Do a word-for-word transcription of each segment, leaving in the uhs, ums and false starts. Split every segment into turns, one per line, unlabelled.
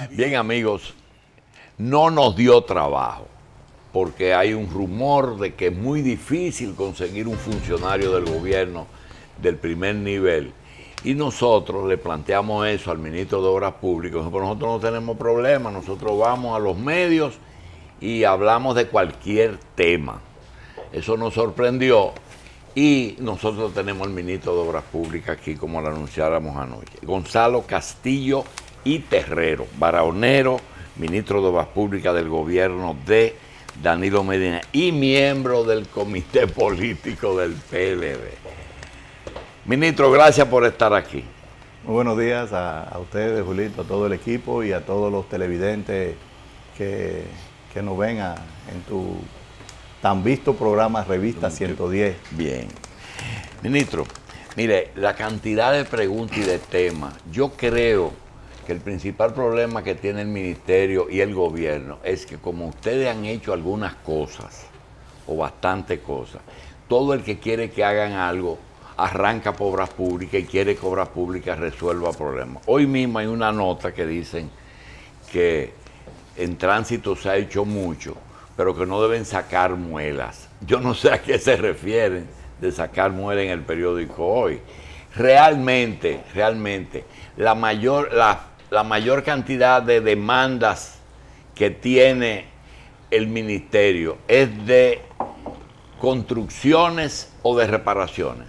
Bien, amigos, no nos dio trabajo, porque hay un rumor de que es muy difícil conseguir un funcionario del gobierno del primer nivel. Y nosotros le planteamos eso al ministro de Obras Públicas. Pero nosotros no tenemos problema, nosotros vamos a los medios y hablamos de cualquier tema. Eso nos sorprendió y nosotros tenemos al ministro de Obras Públicas aquí, como lo anunciáramos anoche. Gonzalo Castillo y Terrero, Barahonero, ministro de Obras Públicas del gobierno de Danilo Medina y miembro del comité político del P L D. Ministro, gracias por estar aquí.
Muy buenos días a, a ustedes, Julito, a todo el equipo y a todos los televidentes que, que nos ven a, en tu tan visto programa Revista ciento diez.
Bien. Ministro, mire, la cantidad de preguntas y de temas, yo creo que el principal problema que tiene el ministerio y el gobierno es que como ustedes han hecho algunas cosas, o bastantes cosas, todo el que quiere que hagan algo arranca por Obras Públicas y quiere que Obras Públicas resuelva problemas. Hoy mismo hay una nota que dicen que en tránsito se ha hecho mucho, pero que no deben sacar muelas. Yo no sé a qué se refieren de sacar muelas en el periódico Hoy. Realmente, realmente, la mayor, la, la mayor cantidad de demandas que tiene el ministerio es de construcciones o de reparaciones.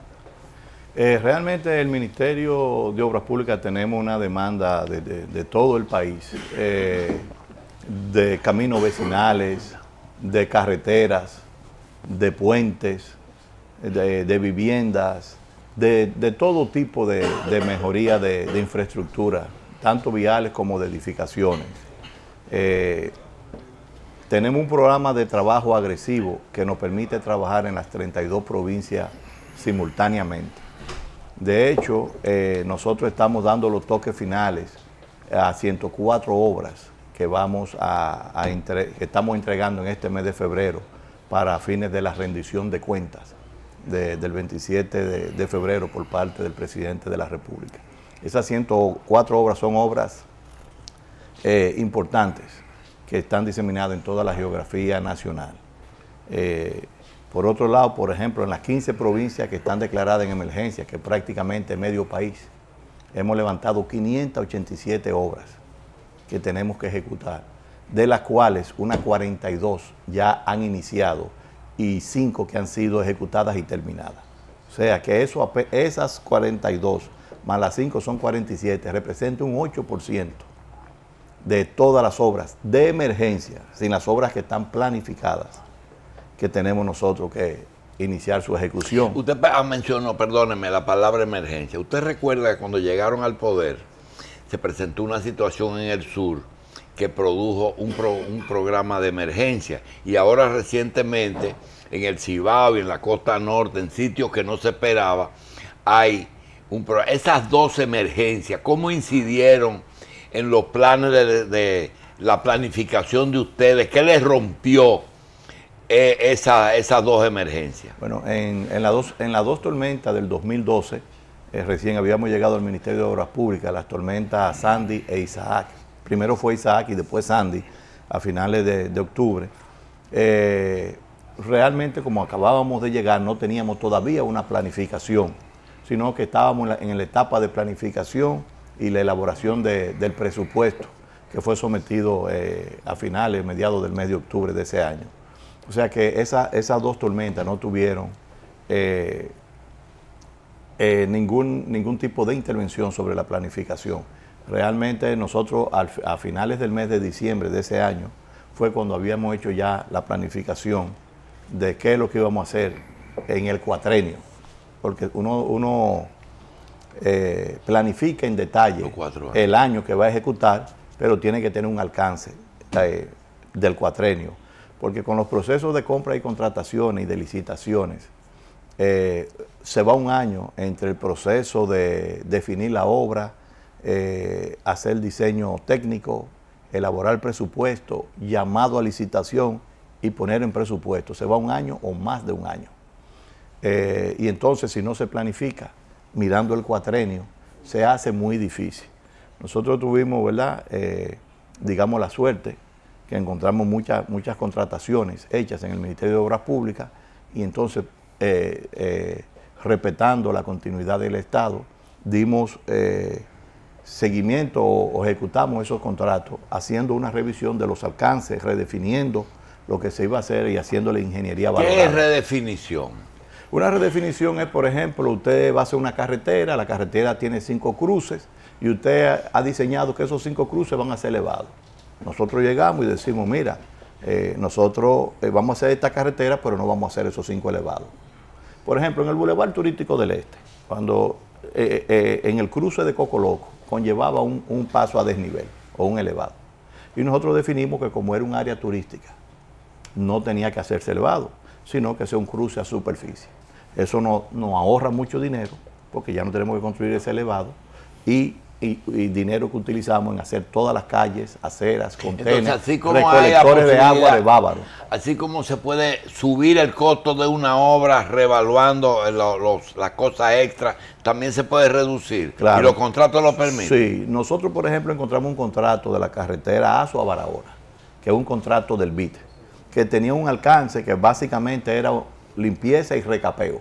Eh, realmente el Ministerio de Obras Públicas tenemos una demanda de, de, de todo el país, eh, de caminos vecinales, de carreteras, de puentes, de, de viviendas, de, de todo tipo de, de mejoría de, de infraestructura, tanto viales como de edificaciones. Eh, tenemos un programa de trabajo agresivo que nos permite trabajar en las treinta y dos provincias simultáneamente. De hecho, eh, nosotros estamos dando los toques finales a ciento cuatro obras que, vamos a, a entre, que estamos entregando en este mes de febrero para fines de la rendición de cuentas de, del veintisiete de, de febrero por parte del presidente de la República. Esas ciento cuatro obras son obras eh, importantes que están diseminadas en toda la geografía nacional. Eh, Por otro lado, por ejemplo, en las quince provincias que están declaradas en emergencia, que es prácticamente medio país, hemos levantado quinientas ochenta y siete obras que tenemos que ejecutar, de las cuales unas cuarenta y dos ya han iniciado y cinco que han sido ejecutadas y terminadas. O sea que eso, esas cuarenta y dos más las cinco son cuarenta y siete, representa un ocho por ciento de todas las obras de emergencia, sin las obras que están planificadas, que tenemos nosotros que iniciar su ejecución.
Usted mencionó, perdóneme, la palabra emergencia. ¿Usted recuerda que cuando llegaron al poder se presentó una situación en el sur que produjo un, pro, un programa de emergencia? Y ahora recientemente en el Cibao y en la costa norte, en sitios que no se esperaba, hay un programa. Esas dos emergencias, ¿cómo incidieron en los planes de, de la planificación de ustedes? ¿Qué les rompió Eh, esa, esas dos emergencias?
Bueno, en, en las dos, en las dos tormentas del dos mil doce, eh, recién habíamos llegado al Ministerio de Obras Públicas, las tormentas Sandy e Isaac. Primero fue Isaac y después Sandy, a finales de, de octubre. Eh, realmente, como acabábamos de llegar, no teníamos todavía una planificación, sino que estábamos en la, en la etapa de planificación y la elaboración de, del presupuesto, que fue sometido eh, a finales, mediados del mes de octubre de ese año. O sea que esa, esas dos tormentas no tuvieron eh, eh, ningún, ningún tipo de intervención sobre la planificación. Realmente nosotros al, a finales del mes de diciembre de ese año fue cuando habíamos hecho ya la planificación de qué es lo que íbamos a hacer en el cuatrenio. Porque uno, uno eh, planifica en detalle el año que va a ejecutar, pero tiene que tener un alcance eh, del cuatrenio. Porque con los procesos de compra y contrataciones y de licitaciones, eh, se va un año entre el proceso de definir la obra, eh, hacer diseño técnico, elaborar presupuesto, llamado a licitación y poner en presupuesto. Se va un año o más de un año. Eh, y entonces, si no se planifica, mirando el cuatrenio, se hace muy difícil. Nosotros tuvimos, ¿verdad?, eh, digamos la suerte que encontramos muchas, muchas contrataciones hechas en el Ministerio de Obras Públicas y entonces, eh, eh, respetando la continuidad del Estado, dimos eh, seguimiento o, o ejecutamos esos contratos, haciendo una revisión de los alcances, redefiniendo lo que se iba a hacer y haciéndole ingeniería valorada.
¿Qué es redefinición?
Una redefinición es, por ejemplo, usted va a hacer una carretera, la carretera tiene cinco cruces y usted ha diseñado que esos cinco cruces van a ser elevados. Nosotros llegamos y decimos, mira, eh, nosotros eh, vamos a hacer esta carretera, pero no vamos a hacer esos cinco elevados. Por ejemplo, en el Boulevard Turístico del Este, cuando eh, eh, en el cruce de Cocoloco conllevaba un, un paso a desnivel o un elevado. Y nosotros definimos que como era un área turística, no tenía que hacerse elevado, sino que sea un cruce a superficie. Eso nos no ahorra mucho dinero, porque ya no tenemos que construir ese elevado, y, y, y dinero que utilizamos en hacer todas las calles, aceras, contenes, recolectores de agua de Bávaro.
Así como se puede subir el costo de una obra revaluando lo, los, las cosas extras, también se puede reducir. Claro. Y los contratos lo permiten.
Sí, nosotros por ejemplo encontramos un contrato de la carretera Azo a Barahona, que es un contrato del B I T, que tenía un alcance que básicamente era limpieza y recapeo.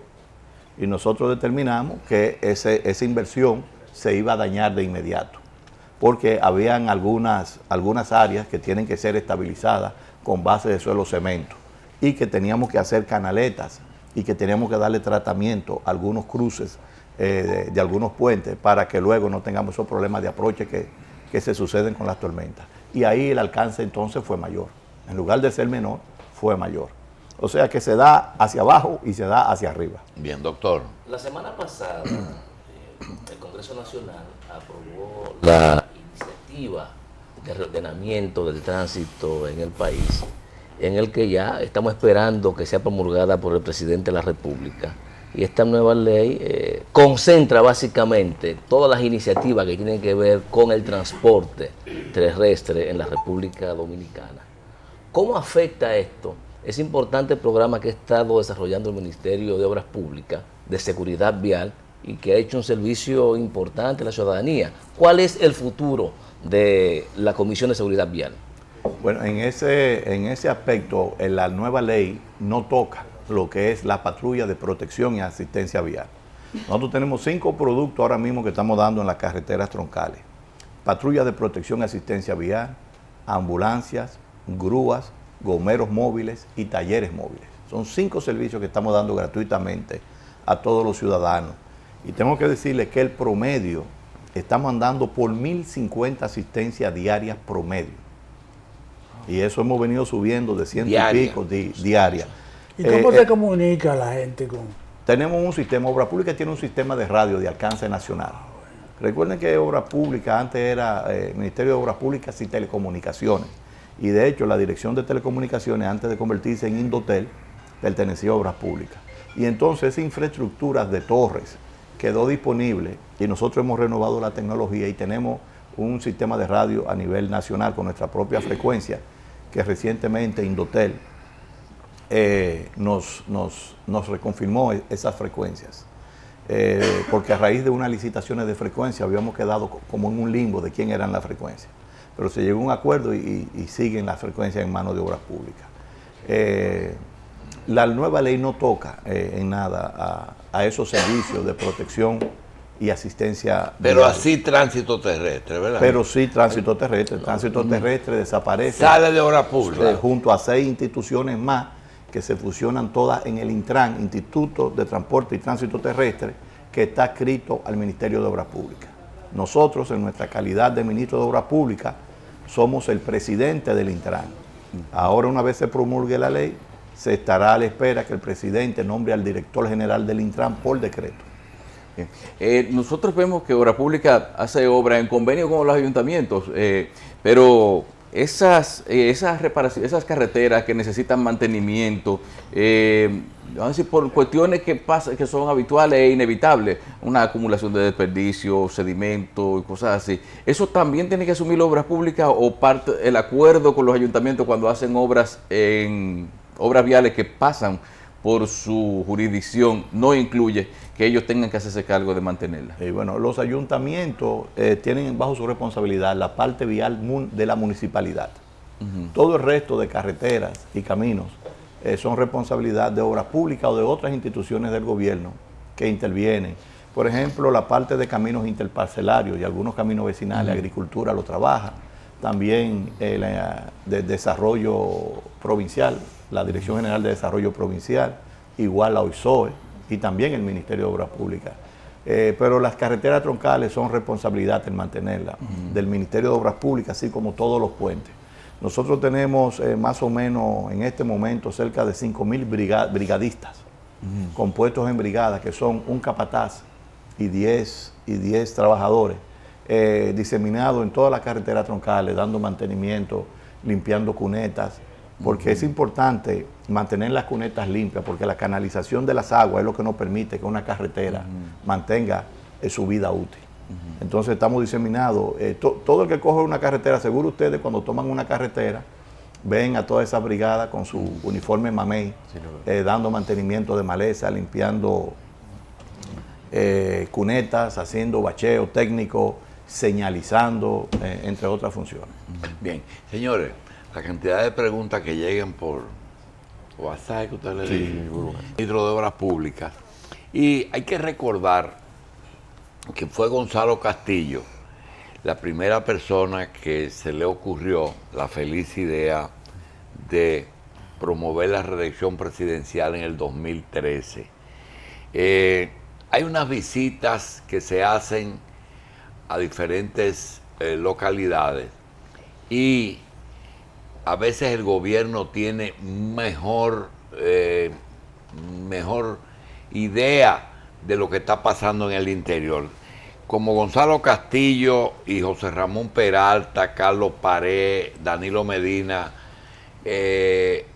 Y nosotros determinamos que ese, esa inversión se iba a dañar de inmediato, porque habían algunas, algunas áreas que tienen que ser estabilizadas con base de suelo cemento y que teníamos que hacer canaletas y que teníamos que darle tratamiento a algunos cruces eh, de, de algunos puentes para que luego no tengamos esos problemas de aproche que, que se suceden con las tormentas. Y ahí el alcance entonces fue mayor. En lugar de ser menor, fue mayor. O sea que se da hacia abajo y se da hacia arriba.
Bien, doctor.
La semana pasada, eh, el Congreso Nacional aprobó la iniciativa de reordenamiento del tránsito en el país, en el que ya estamos esperando que sea promulgada por el presidente de la República. Y esta nueva ley eh, concentra básicamente todas las iniciativas que tienen que ver con el transporte terrestre en la República Dominicana. ¿Cómo afecta esto? Es importante el programa que ha estado desarrollando el Ministerio de Obras Públicas de Seguridad Vial y que ha hecho un servicio importante a la ciudadanía. ¿Cuál es el futuro de la Comisión de Seguridad Vial?
Bueno, en ese, en ese aspecto, en la nueva ley no toca lo que es la patrulla de protección y asistencia vial. Nosotros tenemos cinco productos ahora mismo que estamos dando en las carreteras troncales. Patrulla de protección y asistencia vial, ambulancias, grúas, gomeros móviles y talleres móviles. Son cinco servicios que estamos dando gratuitamente a todos los ciudadanos. Y tengo que decirles que el promedio, estamos andando por mil cincuenta asistencias diarias promedio. Y eso hemos venido subiendo de ciento
Diaria.
y pico di, diarias.
¿Y cómo eh, se
eh,
comunica la gente con...?
Tenemos un sistema, Obras Públicas tiene un sistema de radio de alcance nacional. Recuerden que Obras Públicas antes era eh, Ministerio de Obras Públicas y Telecomunicaciones. Y de hecho la Dirección de Telecomunicaciones, antes de convertirse en Indotel, pertenecía a Obras Públicas. Y entonces esa infraestructura de torres quedó disponible y nosotros hemos renovado la tecnología y tenemos un sistema de radio a nivel nacional con nuestra propia frecuencia, que recientemente Indotel eh, nos, nos, nos reconfirmó esas frecuencias. Eh, porque a raíz de unas licitaciones de frecuencia habíamos quedado como en un limbo de quién eran las frecuencias. Pero se llegó a un acuerdo y, y siguen las frecuencias en manos de Obras Públicas. Eh, la nueva ley no toca eh, en nada a, a esos servicios de protección y asistencia.
Pero
vial.
así tránsito terrestre, ¿verdad?
Pero sí tránsito terrestre. El tránsito terrestre desaparece.
Sale de Obras Públicas.
Eh, junto a seis instituciones más que se fusionan todas en el Intran, Instituto de Transporte y Tránsito Terrestre, que está adscrito al Ministerio de Obras Públicas. Nosotros, en nuestra calidad de Ministro de Obras Públicas, somos el presidente del Intran. Ahora, una vez se promulgue la ley, se estará a la espera que el presidente nombre al director general del Intran por decreto.
Eh, nosotros vemos que Obras Públicas hace obra en convenio con los ayuntamientos, eh, pero esas, eh, esas, reparaciones, esas carreteras que necesitan mantenimiento, eh, vamos a decir, por cuestiones que, pasa, que son habituales e inevitables, una acumulación de desperdicios, sedimentos y cosas así, ¿eso también tiene que asumir Obras Públicas o parte el acuerdo con los ayuntamientos cuando hacen obras en obras viales que pasan por su jurisdicción no incluye que ellos tengan que hacerse cargo de mantenerla.
Y bueno, los ayuntamientos eh, tienen bajo su responsabilidad la parte vial mun de la municipalidad. Uh-huh. Todo el resto de carreteras y caminos eh, son responsabilidad de obras públicas o de otras instituciones del gobierno que intervienen. Por ejemplo, la parte de caminos interparcelarios y algunos caminos vecinales, uh-huh. agricultura lo trabaja. También el eh, de desarrollo provincial, la Dirección General de Desarrollo Provincial, igual la O I S O E y también el Ministerio de Obras Públicas. Eh, pero las carreteras troncales son responsabilidad de mantenerlas, uh-huh. del Ministerio de Obras Públicas, así como todos los puentes. Nosotros tenemos eh, más o menos en este momento cerca de cinco mil brigad brigadistas, uh-huh. compuestos en brigadas, que son un capataz y diez trabajadores, eh, diseminados en todas las carreteras troncales, dando mantenimiento, limpiando cunetas, porque uh-huh. es importante mantener las cunetas limpias, porque la canalización de las aguas es lo que nos permite que una carretera uh-huh. mantenga eh, su vida útil. Uh-huh. Entonces estamos diseminados, eh, to, todo el que coge una carretera, seguro ustedes cuando toman una carretera, ven a todas esas brigadas con su uh-huh. uniforme mamey, sí, eh, dando mantenimiento de maleza, limpiando eh, cunetas, haciendo bacheo técnico, señalizando, eh, entre otras funciones.
Uh-huh. Bien, señores, la cantidad de preguntas que lleguen por WhatsApp que usted le
sí,
dice, ministro de Obras Públicas. Y hay que recordar que fue Gonzalo Castillo la primera persona que se le ocurrió la feliz idea de promover la reelección presidencial en el dos mil trece. Eh, hay unas visitas que se hacen a diferentes eh, localidades y a veces el gobierno tiene mejor, eh, mejor idea de lo que está pasando en el interior. Como Gonzalo Castillo y José Ramón Peralta, Carlos Pared, Danilo Medina, eh,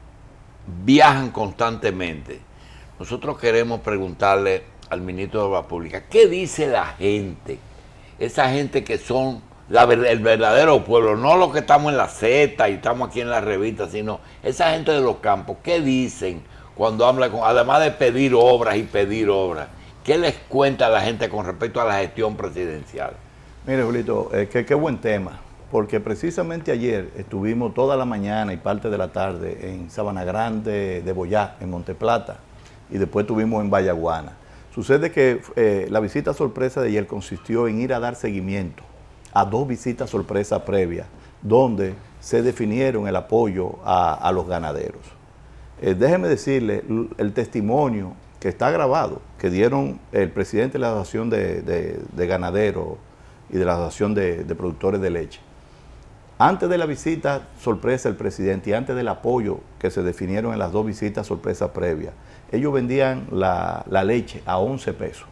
viajan constantemente. Nosotros queremos preguntarle al ministro de Obras Públicas, ¿qué dice la gente? Esa gente que son La, el verdadero pueblo, no los que estamos en la Z y estamos aquí en la revista, sino esa gente de los campos, ¿qué dicen cuando hablan, con, además de pedir obras y pedir obras? ¿Qué les cuenta la gente con respecto a la gestión presidencial?
Mire, Julito, eh, qué buen tema, porque precisamente ayer estuvimos toda la mañana y parte de la tarde en Sabana Grande de Boyá, en Monteplata, y después estuvimos en Vallaguana. Sucede que eh, la visita sorpresa de ayer consistió en ir a dar seguimiento a dos visitas sorpresa previas, donde se definieron el apoyo a, a los ganaderos. Eh, déjeme decirle el testimonio que está grabado, que dieron el presidente de la Asociación de, de, de Ganaderos y de la Asociación de, de Productores de Leche. Antes de la visita sorpresa del presidente y antes del apoyo que se definieron en las dos visitas sorpresa previas, ellos vendían la, la leche a once pesos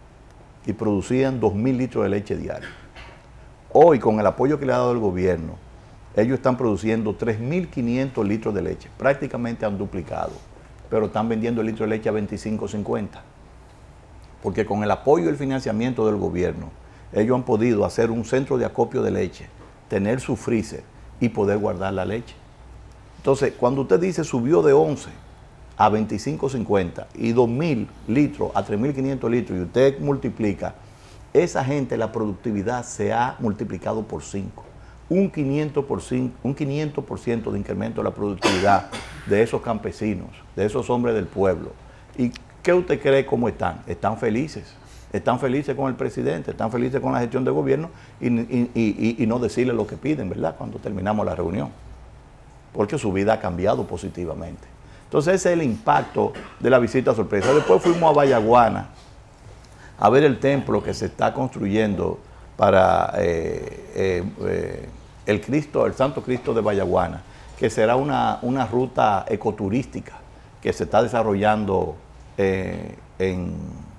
y producían dos mil litros de leche diaria. Hoy, con el apoyo que le ha dado el gobierno, ellos están produciendo tres mil quinientos litros de leche. Prácticamente han duplicado, pero están vendiendo el litro de leche a veinticinco cincuenta. Porque con el apoyo y el financiamiento del gobierno, ellos han podido hacer un centro de acopio de leche, tener su freezer y poder guardar la leche. Entonces, cuando usted dice subió de once a veinticinco cincuenta y dos mil litros a tres mil quinientos litros y usted multiplica, esa gente, la productividad se ha multiplicado por cinco. Un quinientos por ciento, un quinientos por ciento de incremento de la productividad de esos campesinos, de esos hombres del pueblo. ¿Y qué usted cree cómo están? Están felices. Están felices con el presidente, están felices con la gestión de gobierno y, y, y, y no decirle lo que piden, ¿verdad? Cuando terminamos la reunión. Porque su vida ha cambiado positivamente. Entonces ese es el impacto de la visita sorpresa. Después fuimos a Vallaguana a ver el templo que se está construyendo para eh, eh, eh, el Cristo, el Santo Cristo de Vallaguana, que será una, una ruta ecoturística que se está desarrollando eh, en,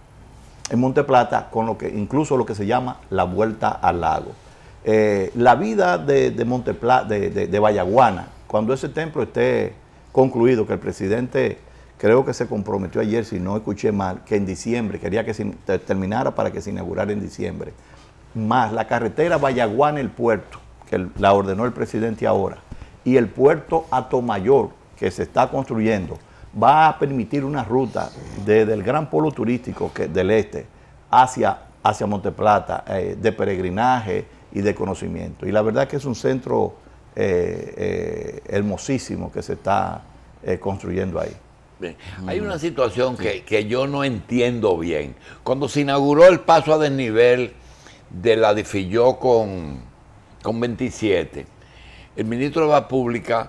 en Monteplata, con lo que incluso lo que se llama la Vuelta al Lago. Eh, la vida de, de Monteplata, de, de, de Vallaguana, cuando ese templo esté concluido, que el presidente creo que se comprometió ayer, si no escuché mal, que en diciembre, quería que se terminara para que se inaugurara en diciembre, más la carretera Vallaguana-El Puerto, que la ordenó el presidente ahora, y el puerto Atomayor, que se está construyendo, va a permitir una ruta desde el gran polo turístico que, del este hacia, hacia Monteplata, eh, de peregrinaje y de conocimiento. Y la verdad que es un centro eh, eh, hermosísimo que se está eh, construyendo ahí.
Bien. Hay una situación que, que yo no entiendo bien. Cuando se inauguró el paso a desnivel de la Difilló con, con veintisiete, el ministro de la Pública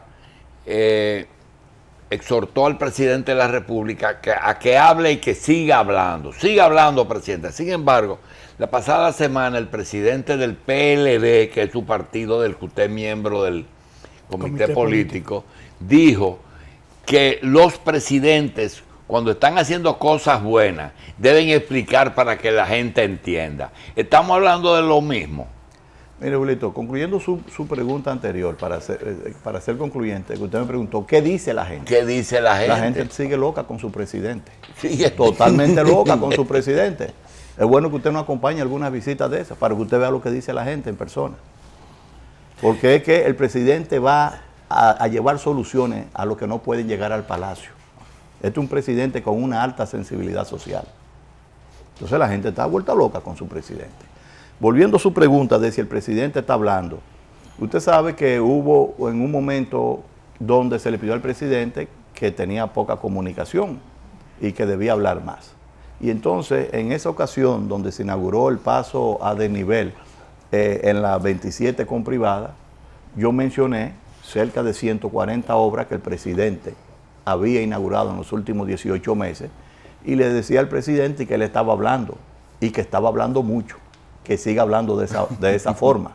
eh, exhortó al presidente de la República que, a que hable y que siga hablando. Siga hablando, presidente. Sin embargo, la pasada semana el presidente del P L D, que es su partido del que usted es miembro del comité, comité político, político, dijo que los presidentes, cuando están haciendo cosas buenas, deben explicar para que la gente entienda. Estamos hablando de lo mismo.
Mire, Julito, concluyendo su, su pregunta anterior, para ser, para ser concluyente, que usted me preguntó, ¿qué dice la gente?
¿Qué dice la gente?
La gente sigue loca con su presidente.
Sigue
totalmente loca con su presidente. Es bueno que usted nos acompañe a algunas visitas de esas, para que usted vea lo que dice la gente en persona. Porque es que el presidente va a, a llevar soluciones a los que no pueden llegar al palacio. Este es un presidente con una alta sensibilidad social. Entonces la gente está vuelta loca con su presidente. Volviendo a su pregunta de si el presidente está hablando, usted sabe que hubo en un momento donde se le pidió al presidente que tenía poca comunicación y que debía hablar más. Y entonces, en esa ocasión donde se inauguró el paso a desnivel eh, en la veintisiete con privada, yo mencioné cerca de ciento cuarenta obras que el presidente había inaugurado en los últimos dieciocho meses y le decía al presidente que él estaba hablando y que estaba hablando mucho, que siga hablando de esa, de esa forma.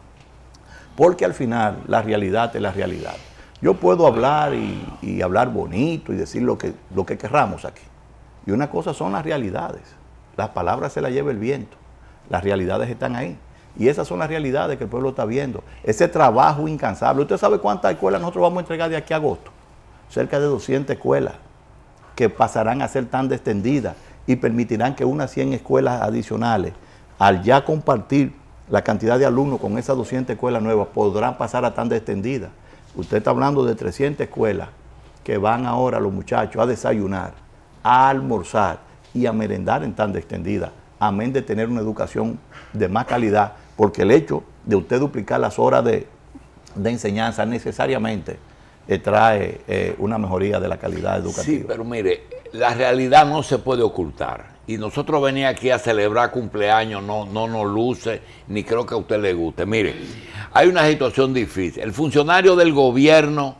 Porque al final la realidad es la realidad. Yo puedo hablar y, y hablar bonito y decir lo que, lo que querramos aquí. Y una cosa son las realidades. Las palabras se las lleva el viento. Las realidades están ahí. Y esas son las realidades que el pueblo está viendo. Ese trabajo incansable. ¿Usted sabe cuántas escuelas nosotros vamos a entregar de aquí a agosto? Cerca de doscientas escuelas que pasarán a ser tan extendidas y permitirán que unas cien escuelas adicionales, al ya compartir la cantidad de alumnos con esas doscientas escuelas nuevas, podrán pasar a tan extendidas. Usted está hablando de trescientas escuelas que van ahora los muchachos a desayunar, a almorzar y a merendar en tan extendida, amén de tener una educación de más calidad, porque el hecho de usted duplicar las horas de, de enseñanza necesariamente eh, trae eh, una mejoría de la calidad educativa.
Sí, pero mire, la realidad no se puede ocultar. Y nosotros venir aquí a celebrar cumpleaños no, no nos luce, ni creo que a usted le guste. Mire, hay una situación difícil. El funcionario del gobierno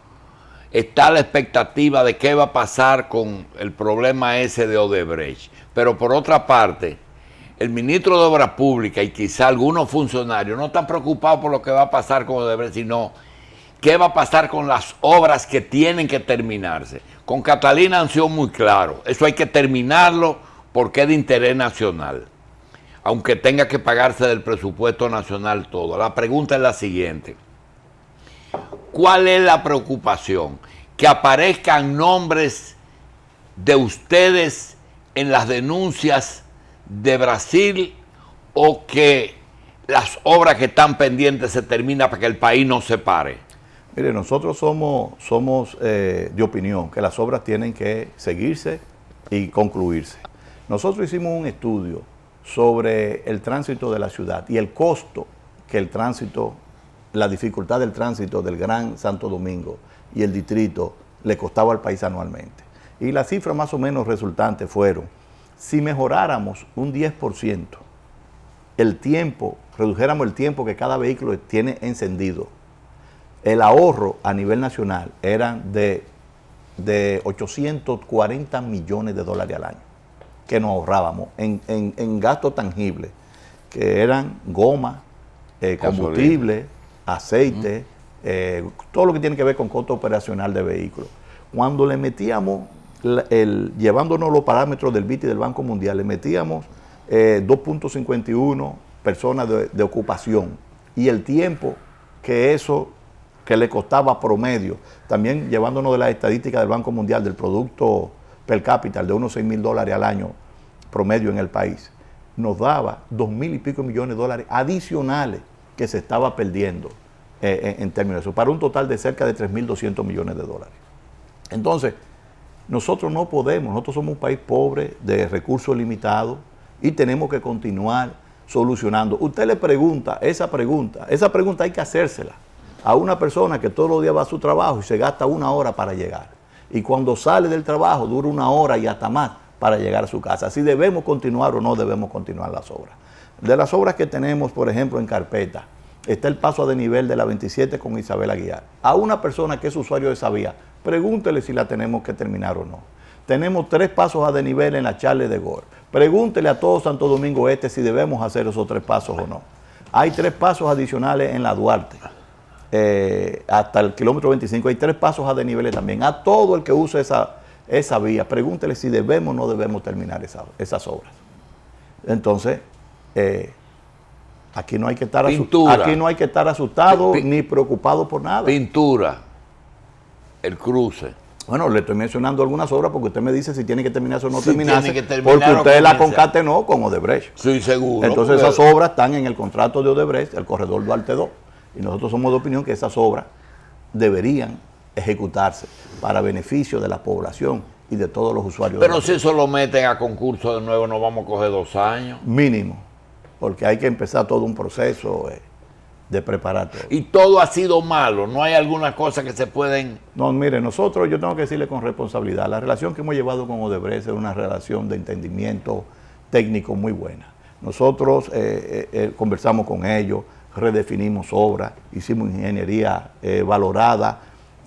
está a la expectativa de qué va a pasar con el problema ese de Odebrecht. Pero por otra parte, el ministro de Obras Públicas y quizá algunos funcionarios no están preocupados por lo que va a pasar con Odebrecht, sino qué va a pasar con las obras que tienen que terminarse. Con Catalina han sido muy claros. Eso hay que terminarlo porque es de interés nacional, aunque tenga que pagarse del presupuesto nacional todo. La pregunta es la siguiente. ¿Cuál es la preocupación? ¿Que aparezcan nombres de ustedes en las denuncias de Brasil o que las obras que están pendientes se terminan para que el país no se pare?
Mire, nosotros somos, somos eh, de opinión que las obras tienen que seguirse y concluirse. Nosotros hicimos un estudio sobre el tránsito de la ciudad y el costo que el tránsito, la dificultad del tránsito del Gran Santo Domingo y el distrito le costaba al país anualmente. Y las cifras más o menos resultantes fueron, si mejoráramos un diez por ciento el tiempo, redujéramos el tiempo que cada vehículo tiene encendido, el ahorro a nivel nacional eran de, de ochocientos cuarenta millones de dólares al año que nos ahorrábamos en, en, en gastos tangibles, que eran goma, eh, combustible, aceite, uh-huh. eh, todo lo que tiene que ver con costo operacional de vehículos. Cuando le metíamos, la, el, llevándonos los parámetros del B I T y del Banco Mundial, le metíamos eh, dos punto cincuenta y uno personas de, de ocupación y el tiempo que eso que le costaba promedio, también llevándonos de las estadísticas del Banco Mundial del producto per cápita de unos seis mil dólares al año promedio en el país, nos daba dos mil y pico millones de dólares adicionales que se estaba perdiendo eh, en, en términos de eso, para un total de cerca de tres mil doscientos millones de dólares. Entonces, Nosotros no podemos, nosotros somos un país pobre, de recursos limitados, y tenemos que continuar solucionando. Usted le pregunta, esa pregunta, esa pregunta hay que hacérsela a una persona que todos los días va a su trabajo y se gasta una hora para llegar. Y cuando sale del trabajo dura una hora y hasta más para llegar a su casa. Si debemos continuar o no debemos continuar las obras. De las obras que tenemos, por ejemplo, en carpeta, está el paso a desnivel de la veintisiete con Isabel Aguiar. A una persona que es usuario de esa vía, pregúntele si la tenemos que terminar o no. Tenemos tres pasos a desnivel en la Charles de Gaulle. Pregúntele a todo Santo Domingo Este si debemos hacer esos tres pasos o no. Hay tres pasos adicionales en la Duarte, eh, hasta el kilómetro veinticinco. Hay tres pasos a desnivel también. A todo el que use esa, esa vía, pregúntele si debemos o no debemos terminar esa, esas obras. Entonces, eh, aquí no hay que estar asustado, aquí no hay que estar asustado P ni preocupado por nada.
Pintura, el cruce.
Bueno, le estoy mencionando algunas obras porque usted me dice si tiene que terminarse o no si terminarse,
tiene que terminar
porque usted la concatenó con Odebrecht.
Sí, seguro.
Entonces esas obras están en el contrato de Odebrecht, el corredor Duarte dos, y nosotros somos de opinión que esas obras deberían ejecutarse para beneficio de la población y de todos los usuarios.
Pero si eso lo meten a concurso de nuevo, nos vamos a coger dos años.
Mínimo, porque hay que empezar todo un proceso eh, de preparar todo.
Y todo ha sido malo, no hay algunas cosas que se pueden...
No, mire, nosotros, yo tengo que decirle con responsabilidad, la relación que hemos llevado con Odebrecht es una relación de entendimiento técnico muy buena. Nosotros eh, eh, conversamos con ellos, redefinimos obras, hicimos ingeniería eh, valorada,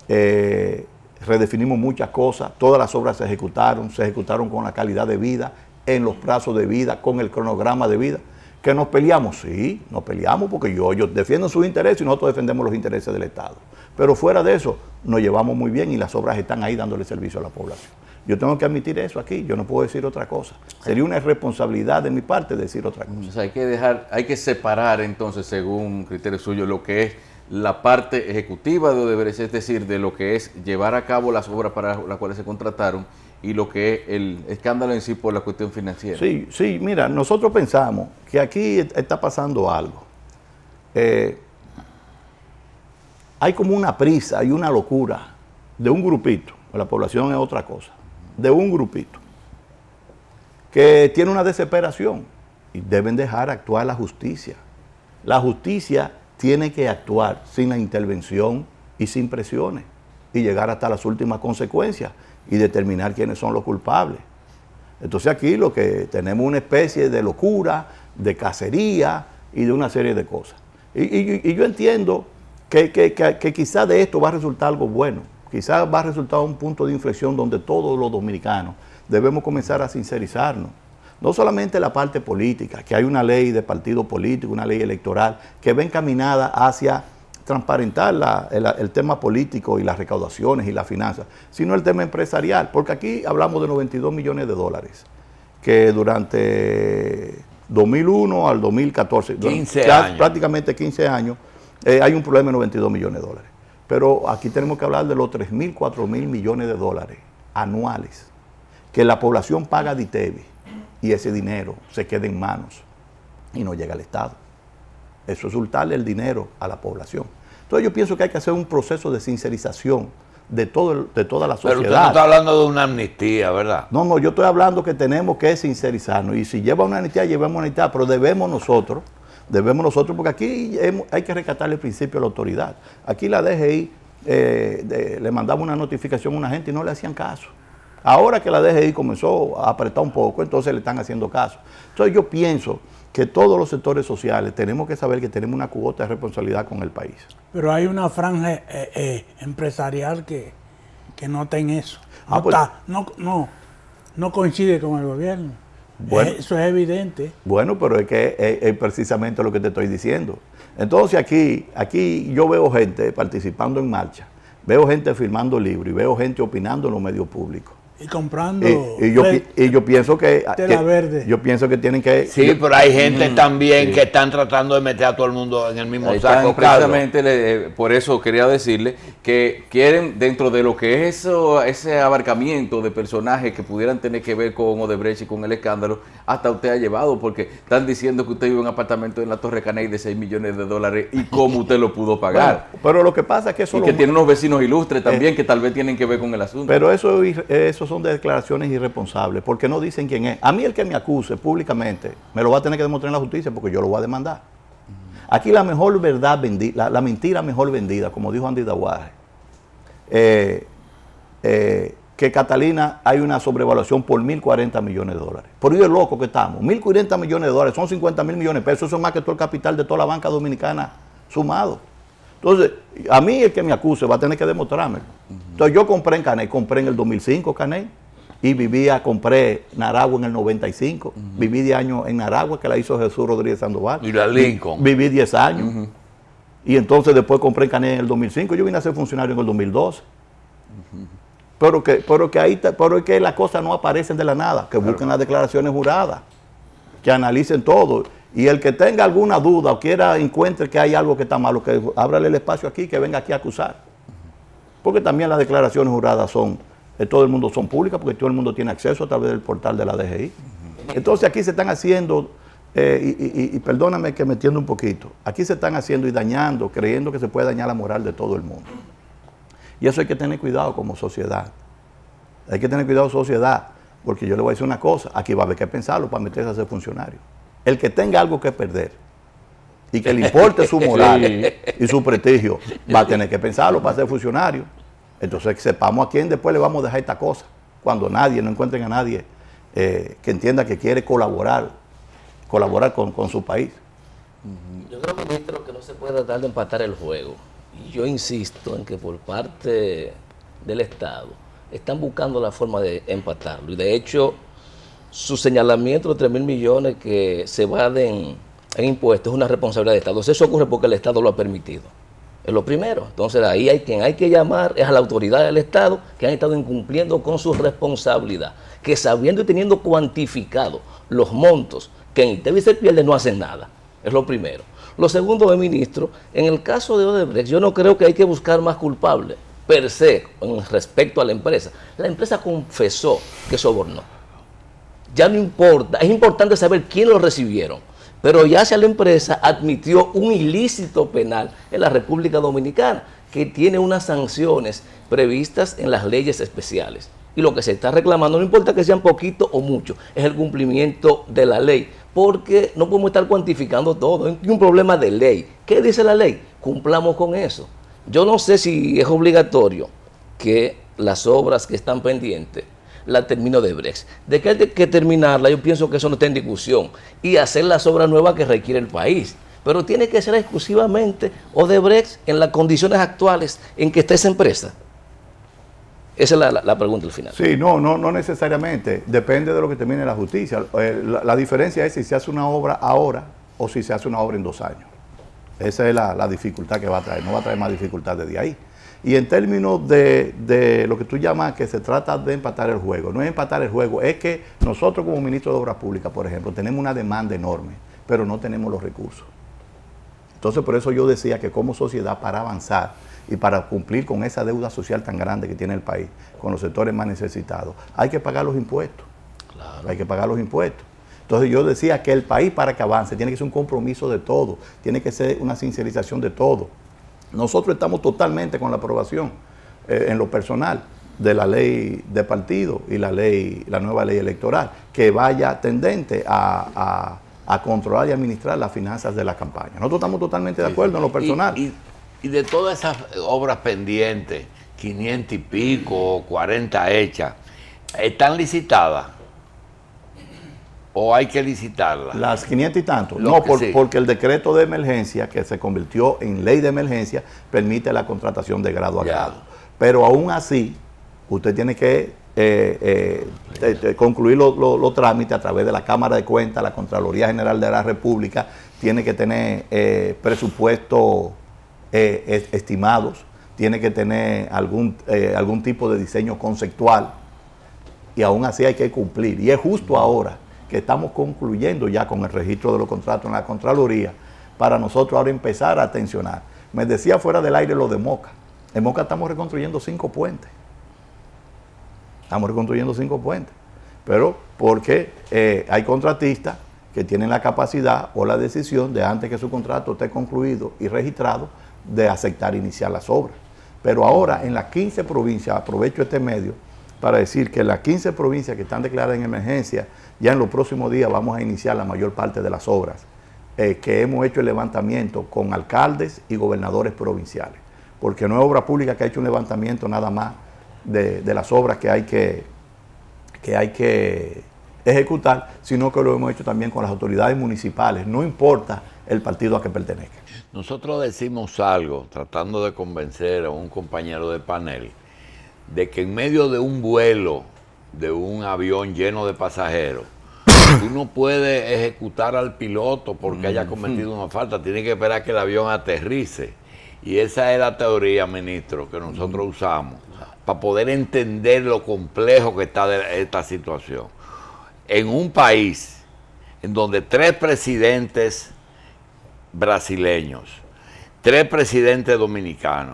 eh, redefinimos muchas cosas, todas las obras se ejecutaron, se ejecutaron con la calidad de vida, en los plazos de vida, con el cronograma de vida. ¿Que nos peleamos? Sí, nos peleamos porque yo, ellos defienden sus intereses y nosotros defendemos los intereses del Estado. Pero fuera de eso, nos llevamos muy bien y las obras están ahí dándole servicio a la población. Yo tengo que admitir eso aquí, yo no puedo decir otra cosa. Sería una irresponsabilidad de mi parte decir otra cosa.
O sea, hay que dejar, hay que separar entonces, según criterio suyo, lo que es la parte ejecutiva de Odebrecht, es decir, de lo que es llevar a cabo las obras para las cuales se contrataron, y lo que es el escándalo en sí por la cuestión financiera.
Sí, sí, mira, nosotros pensamos que aquí está pasando algo. Eh, hay como una prisa y una locura de un grupito, la población es otra cosa, de un grupito que tiene una desesperación y deben dejar actuar la justicia. La justicia tiene que actuar sin la intervención y sin presiones y llegar hasta las últimas consecuencias y determinar quiénes son los culpables. Entonces aquí lo que tenemos una especie de locura, de cacería y de una serie de cosas. Y, y, y yo entiendo que, que, que, que quizás de esto va a resultar algo bueno, quizás va a resultar un punto de inflexión donde todos los dominicanos debemos comenzar a sincerizarnos. No solamente la parte política, que hay una ley de partido político, una ley electoral que va encaminada hacia transparentar la, el, el tema político y las recaudaciones y las finanzas, sino el tema empresarial, porque aquí hablamos de noventa y dos millones de dólares, que durante dos mil uno al dos mil catorce,
quince años.
prácticamente quince años, eh, hay un problema de noventa y dos millones de dólares. Pero aquí tenemos que hablar de los tres mil, cuatro mil millones de dólares anuales, que la población paga de I T E V I, y ese dinero se queda en manos y no llega al Estado. Eso es hurtarle el dinero a la población. Entonces yo pienso que hay que hacer un proceso de sincerización de, todo el, de toda la sociedad.
Pero usted no está hablando de una amnistía, ¿verdad?
No, no, yo estoy hablando que tenemos que sincerizarnos. Y si lleva una amnistía, llevemos una amnistía, pero debemos nosotros, debemos nosotros, porque aquí hemos, hay que rescatar el principio de la autoridad. Aquí la D G I eh, de, le mandaba una notificación a una gente y no le hacían caso. Ahora que la D G I comenzó a apretar un poco, entonces le están haciendo caso. Entonces yo pienso que todos los sectores sociales tenemos que saber que tenemos una cuota de responsabilidad con el país.
Pero hay una franja eh, eh, empresarial que, que no está en eso. No,
Ah, pues-
está, no, no, no coincide con el gobierno.
Bueno.
Eh, eso es evidente.
Bueno, pero es que es, es precisamente lo que te estoy diciendo. Entonces aquí, aquí yo veo gente participando en marcha, veo gente firmando libros y veo gente opinando en los medios públicos.
Y comprando
Y, y yo, pi- y yo pienso que,
tela
que-
verde.
yo pienso que tienen que...
Sí,
yo-
pero hay gente
Mm,
también
sí.
que están tratando de meter a todo el mundo en el mismo
Ahí
saco,
están,
Carlos.
precisamente, le- eh, por eso quería decirle que quieren, dentro de lo que es eso, ese abarcamiento de personajes que pudieran tener que ver con Odebrecht y con el escándalo, hasta usted ha llevado, porque están diciendo que usted vive en un apartamento en la Torre Caney de seis millones de dólares y cómo usted lo pudo pagar.
Bueno, pero lo que pasa es que eso...
Y
lo-
que tiene unos vecinos ilustres también que tal vez tienen que ver con el asunto.
Pero eso, eso son declaraciones irresponsables, porque no dicen quién es. A mí el que me acuse públicamente, me lo va a tener que demostrar en la justicia, porque yo lo voy a demandar. Aquí la mejor verdad vendida, la, la mentira mejor vendida, como dijo Andy Daguaje, eh, eh, que Catalina hay una sobrevaluación por mil cuarenta millones de dólares. Por ello es loco que estamos. mil cuarenta millones de dólares son cincuenta mil millones de pesos. Eso es más que todo el capital de toda la banca dominicana sumado. Entonces, a mí el que me acuse va a tener que demostrarme. Entonces, yo compré en Caney, compré en el dos mil cinco Caney, y vivía, compré Naragua en el noventa y cinco. Uh-huh. Viví diez años en Naragua, que la hizo Jesús Rodríguez Sandoval.
Y la Lincoln.
Viví diez años. Uh-huh. Y entonces después compré en Caney en el dos mil cinco. Yo vine a ser funcionario en el dos mil doce. Uh-huh. Pero que, pero que ahí, pero es que las cosas no aparecen de la nada, que busquen claro. las declaraciones juradas, que analicen todo. Y el que tenga alguna duda o quiera encuentre que hay algo que está malo, que ábrale el espacio aquí, que venga aquí a acusar. Porque también las declaraciones juradas son, de todo el mundo son públicas, porque todo el mundo tiene acceso a través del portal de la D G I. Entonces aquí se están haciendo, eh, y, y, y perdóname que me entiendo un poquito, aquí se están haciendo y dañando, creyendo que se puede dañar la moral de todo el mundo. Y eso hay que tener cuidado como sociedad. Hay que tener cuidado sociedad, porque yo le voy a decir una cosa, aquí va a haber que pensarlo para meterse a ser funcionario. El que tenga algo que perder y que le importe su moral sí. y su prestigio, va a tener que pensarlo para ser funcionario. Entonces sepamos a quién después le vamos a dejar esta cosa, cuando nadie, no encuentren a nadie eh, que entienda que quiere colaborar, colaborar con, con su país.
Yo creo, ministro, que no se puede tratar de empatar el juego. Y yo insisto en que por parte del Estado están buscando la forma de empatarlo. Y de hecho, su señalamiento de tres mil millones que se evaden en impuestos es una responsabilidad del Estado. Eso ocurre porque el Estado lo ha permitido. Es lo primero. Entonces ahí hay quien hay que llamar es a la autoridad del Estado que han estado incumpliendo con su responsabilidad. Que sabiendo y teniendo cuantificado los montos que en ITEVI se pierde no hacen nada. Es lo primero. Lo segundo, ministro, en el caso de Odebrecht, yo no creo que hay que buscar más culpables per se con respecto a la empresa. La empresa confesó que sobornó. Ya no importa, es importante saber quién lo recibieron, pero ya si la empresa admitió un ilícito penal en la República Dominicana, que tiene unas sanciones previstas en las leyes especiales. Y lo que se está reclamando, no importa que sean poquito o mucho, es el cumplimiento de la ley, porque no podemos estar cuantificando todo, es un problema de ley. ¿Qué dice la ley? Cumplamos con eso. Yo no sé si es obligatorio que las obras que están pendientes la termino de Odebrecht. De que hay que terminarla, yo pienso que eso no está en discusión, y hacer las obras nuevas que requiere el país. Pero tiene que ser exclusivamente Odebrecht en las condiciones actuales en que está esa empresa. Esa es la, la, la pregunta al final.
Sí, no, no, no necesariamente. Depende de lo que termine la justicia. Eh, la, la diferencia es si se hace una obra ahora o si se hace una obra en dos años. Esa es la, la dificultad que va a traer. No va a traer más dificultad desde ahí. Y en términos de, de lo que tú llamas que se trata de empatar el juego, no es empatar el juego, es que nosotros como ministro de Obras Públicas, por ejemplo, tenemos una demanda enorme, pero no tenemos los recursos. Entonces, por eso yo decía que como sociedad, para avanzar y para cumplir con esa deuda social tan grande que tiene el país, con los sectores más necesitados, hay que pagar los impuestos. Claro. Hay que pagar los impuestos. Entonces yo decía que el país, para que avance, tiene que ser un compromiso de todo, tiene que ser una sincerización de todo. Nosotros estamos totalmente con la aprobación eh, en lo personal de la ley de partido y la ley, la nueva ley electoral, que vaya tendente a, a, a controlar y administrar las finanzas de la campaña. Nosotros estamos totalmente de acuerdo sí, sí. en lo personal.
Y, y, y de todas esas obras pendientes, quinientas y pico, cuarenta hechas, ¿están licitadas? ¿O hay que licitarlas?
Las quinientas y tanto. No, por, sí. porque el decreto de emergencia, que se convirtió en ley de emergencia, permite la contratación de grado a ya. grado. Pero aún así, usted tiene que eh, eh, eh, concluir los lo, lo trámites a través de la Cámara de Cuentas, la Contraloría General de la República, tiene que tener eh, presupuestos eh, estimados, tiene que tener algún, eh, algún tipo de diseño conceptual, y aún así hay que cumplir. Y es justo ahora que estamos concluyendo ya con el registro de los contratos en la Contraloría, para nosotros ahora empezar a atencionar. Me decía fuera del aire lo de Moca. En Moca estamos reconstruyendo cinco puentes. Estamos reconstruyendo cinco puentes. Pero porque eh, hay contratistas que tienen la capacidad o la decisión de, antes que su contrato esté concluido y registrado, de aceptar iniciar las obras. Pero ahora en las quince provincias, aprovecho este medio para decir que las quince provincias que están declaradas en emergencia, ya en los próximos días vamos a iniciar la mayor parte de las obras, eh, que hemos hecho el levantamiento con alcaldes y gobernadores provinciales, porque no es Obra Pública que ha hecho un levantamiento nada más de, de las obras que hay que, que hay que ejecutar, sino que lo hemos hecho también con las autoridades municipales, no importa el partido a que pertenezca.
Nosotros decimos algo, tratando de convencer a un compañero de panel, de que en medio de un vuelo, de un avión lleno de pasajeros, tú no puedes ejecutar al piloto porque haya cometido una falta, tiene que esperar que el avión aterrice. Y esa es la teoría, ministro, que nosotros usamos para poder entender lo complejo que está de esta situación. En un país en donde tres presidentes brasileños, tres presidentes dominicanos,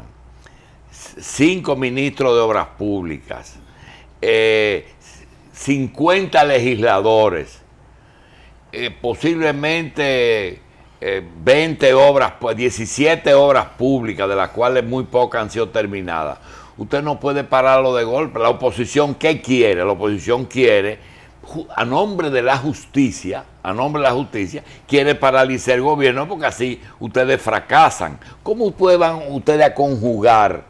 cinco ministros de obras públicas, eh, cincuenta legisladores, eh, posiblemente eh, veinte obras, pues diecisiete obras públicas, de las cuales muy pocas han sido terminadas. Usted no puede pararlo de golpe. La oposición, ¿qué quiere? La oposición quiere, a nombre de la justicia, a nombre de la justicia, quiere paralizar el gobierno porque así ustedes fracasan. ¿Cómo puedan ustedes a conjugar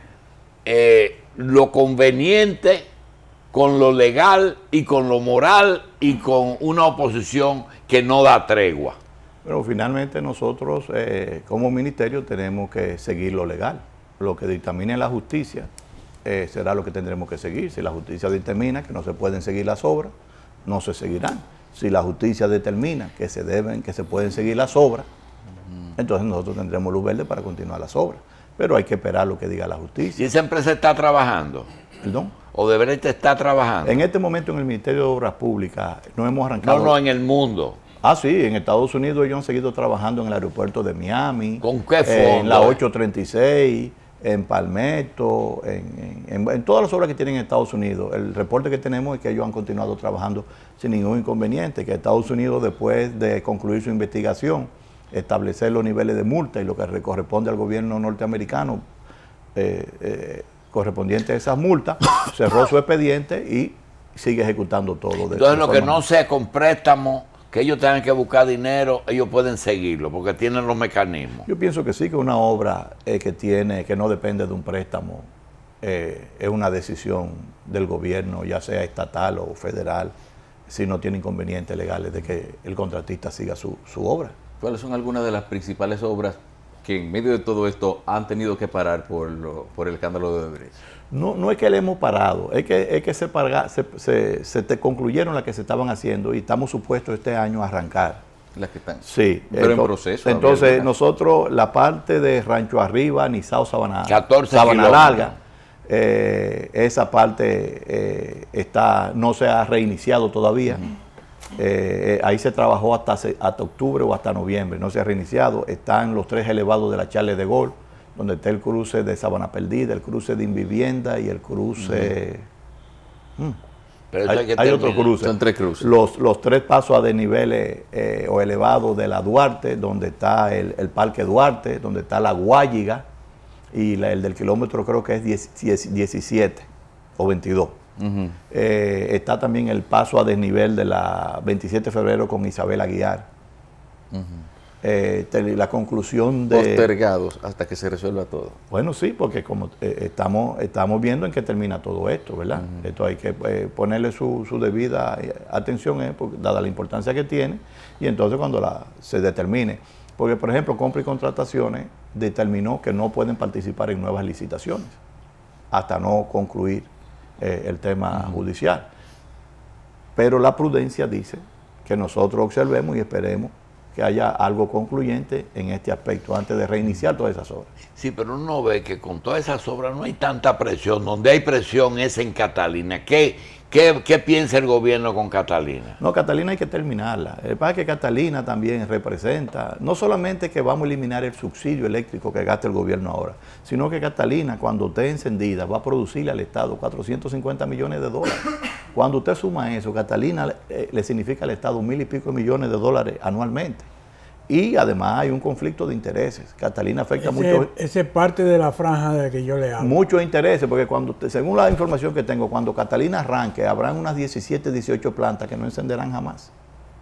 eh, lo conveniente con lo legal y con lo moral y con una oposición que no da tregua?
Pero finalmente nosotros eh, como ministerio tenemos que seguir lo legal. Lo que dictamine la justicia eh, será lo que tendremos que seguir. Si la justicia determina que no se pueden seguir las obras, no se seguirán. Si la justicia determina que se deben, que se pueden seguir las obras, uh-huh. entonces nosotros tendremos luz verde para continuar las obras. Pero hay que esperar lo que diga la justicia.
¿Y esa empresa está trabajando?
¿Perdón?
¿Odebrecht está trabajando?
En este momento en el Ministerio de Obras Públicas no hemos arrancado.
No, no, en el mundo.
Ah, sí, en Estados Unidos ellos han seguido trabajando en el aeropuerto de Miami.
¿Con qué fondo?
En la ocho treinta y seis, en Palmetto, en, en, en todas las obras que tienen en Estados Unidos. El reporte que tenemos es que ellos han continuado trabajando sin ningún inconveniente, que Estados Unidos, después de concluir su investigación, establecer los niveles de multa y lo que corresponde al gobierno norteamericano eh, eh, correspondiente a esas multas, cerró su expediente y sigue ejecutando todo. De
Entonces lo que no sea con préstamo, que ellos tengan que buscar dinero, ellos pueden seguirlo porque tienen los mecanismos.
Yo pienso que sí, que una obra eh, que tiene, que no depende de un préstamo, eh, es una decisión del gobierno, ya sea estatal o federal, si no tiene inconvenientes legales de que el contratista siga su, su obra.
¿Cuáles son algunas de las principales obras que en medio de todo esto han tenido que parar por, lo, por el escándalo de Odebrecht?
No, no es que le hemos parado, es que, es que se, parga, se, se, se te concluyeron las que se estaban haciendo y estamos supuestos este año a arrancar.
Las que están.
Sí.
Pero en proceso.
Entonces abierto, nosotros, la parte de Rancho Arriba, Nizao, Sabana,
Sabana
Larga, eh, esa parte eh, está, no se ha reiniciado todavía. Uh-huh. eh, ahí se trabajó hasta, hasta octubre o hasta noviembre, no se ha reiniciado. Están los tres elevados de la Charles de Gaulle, donde está el cruce de Sabana Perdida, el cruce de Invivienda y el cruce... Uh-huh. Mm.
Pero
hay
hay,
hay otro cruce.
Son tres cruces.
Los, los tres pasos a desniveles eh, o elevados de la Duarte, donde está el, el Parque Duarte, donde está la Guayiga, y la, el del kilómetro creo que es diez, diecisiete o veintidós. Uh-huh. eh, está también el paso a desnivel de la veintisiete de febrero con Isabel Aguiar. Uh-huh. Eh, la conclusión de...
Postergados hasta que se resuelva todo.
Bueno, sí, porque como eh, estamos, estamos viendo en qué termina todo esto, ¿verdad? Uh-huh. Esto hay que eh, ponerle su, su debida atención, eh, porque, dada la importancia que tiene, y entonces cuando la, se determine. Porque, por ejemplo, compra y contrataciones determinó que no pueden participar en nuevas licitaciones hasta no concluir eh, el tema uh-huh. judicial. Pero la prudencia dice que nosotros observemos y esperemos que haya algo concluyente en este aspecto antes de reiniciar todas esas obras.
Sí, pero uno ve que con todas esas obras no hay tanta presión. Donde hay presión es en Catalina. ¿Qué, qué, qué piensa el gobierno con Catalina?
No, Catalina hay que terminarla. El pasa es que Catalina también representa, no solamente que vamos a eliminar el subsidio eléctrico que gasta el gobierno ahora, sino que Catalina, cuando esté encendida, va a producirle al Estado cuatrocientos cincuenta millones de dólares. Cuando usted suma eso, Catalina eh, le significa al Estado mil y pico millones de dólares anualmente. Y además hay un conflicto de intereses. Catalina afecta
Ese,
mucho.
ese es parte de la franja de que yo le hablo.
Muchos intereses, porque cuando, según la información que tengo, cuando Catalina arranque, habrán unas diecisiete, dieciocho plantas que no encenderán jamás.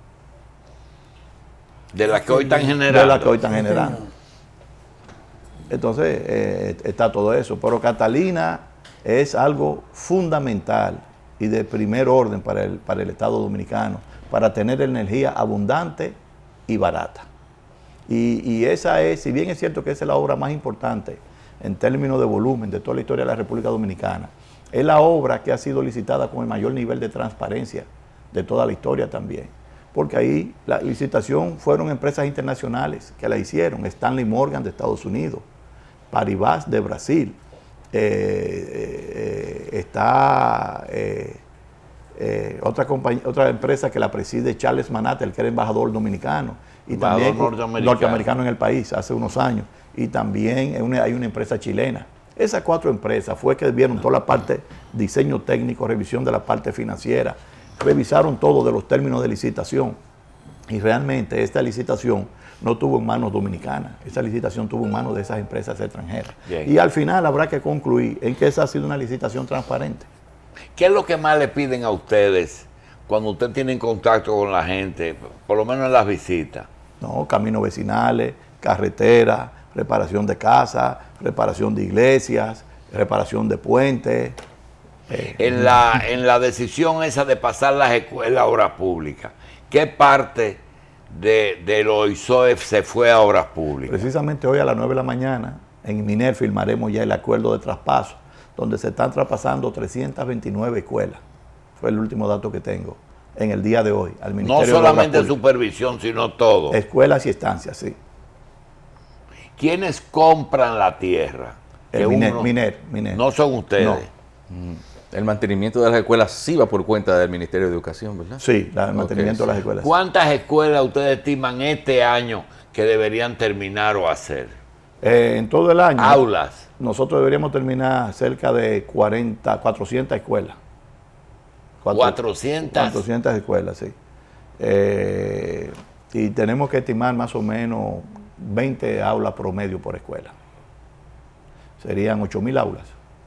De las que hoy están generando.
De las que hoy están generando. Entonces, eh, está todo eso. Pero Catalina es algo fundamental y de primer orden para el, para el Estado Dominicano, para tener energía abundante y barata. Y, y esa es, si bien es cierto que esa es la obra más importante en términos de volumen de toda la historia de la República Dominicana, es la obra que ha sido licitada con el mayor nivel de transparencia de toda la historia también. Porque ahí la licitación fueron empresas internacionales que la hicieron, Stanley Morgan de Estados Unidos, Paribas de Brasil, eh, eh, está eh, eh, otra, otra empresa que la preside Charles Manhattan, el que era embajador dominicano, y
embajador
también
norteamericano.
norteamericano en el país hace unos años, y también hay una, hay una empresa chilena. Esas cuatro empresas fue que vieron toda la parte diseño técnico, revisión de la parte financiera, revisaron todo de los términos de licitación, y realmente esta licitación no tuvo en manos dominicanas, esa licitación tuvo en manos de esas empresas extranjeras. Bien. Y al final habrá que concluir en que esa ha sido una licitación transparente.
¿Qué es lo que más le piden a ustedes cuando usted tiene contacto con la gente, por lo menos en las visitas?
No, caminos vecinales, carreteras, reparación de casas, reparación de iglesias, reparación de puentes.
Eh. En, la, en la decisión esa de pasar las escuelas a obras públicas, ¿qué parte de, de lo I S O E se fue a obras públicas?
Precisamente hoy a las nueve de la mañana en MINER firmaremos ya el acuerdo de traspaso, donde se están traspasando trescientas veintinueve escuelas. Fue el último dato que tengo en el día de hoy al Ministerio de Obras Públicas.
No solamente supervisión, sino todo.
Escuelas y estancias, sí.
¿Quiénes compran la tierra?
El MINER, uno, MINER, MINER.
No son ustedes. No.
Mm. El mantenimiento de las escuelas sí va por cuenta del Ministerio de Educación, ¿verdad?
Sí, el mantenimiento okay, de las escuelas.
¿Cuántas escuelas ustedes estiman este año que deberían terminar o hacer?
Eh, en todo el año.
Aulas.
Nosotros deberíamos terminar cerca de cuarenta, cuatrocientas escuelas.
cuatrocientas.
cuatrocientas escuelas, sí. Eh, y tenemos que estimar más o menos veinte aulas promedio por escuela. Serían ocho mil aulas.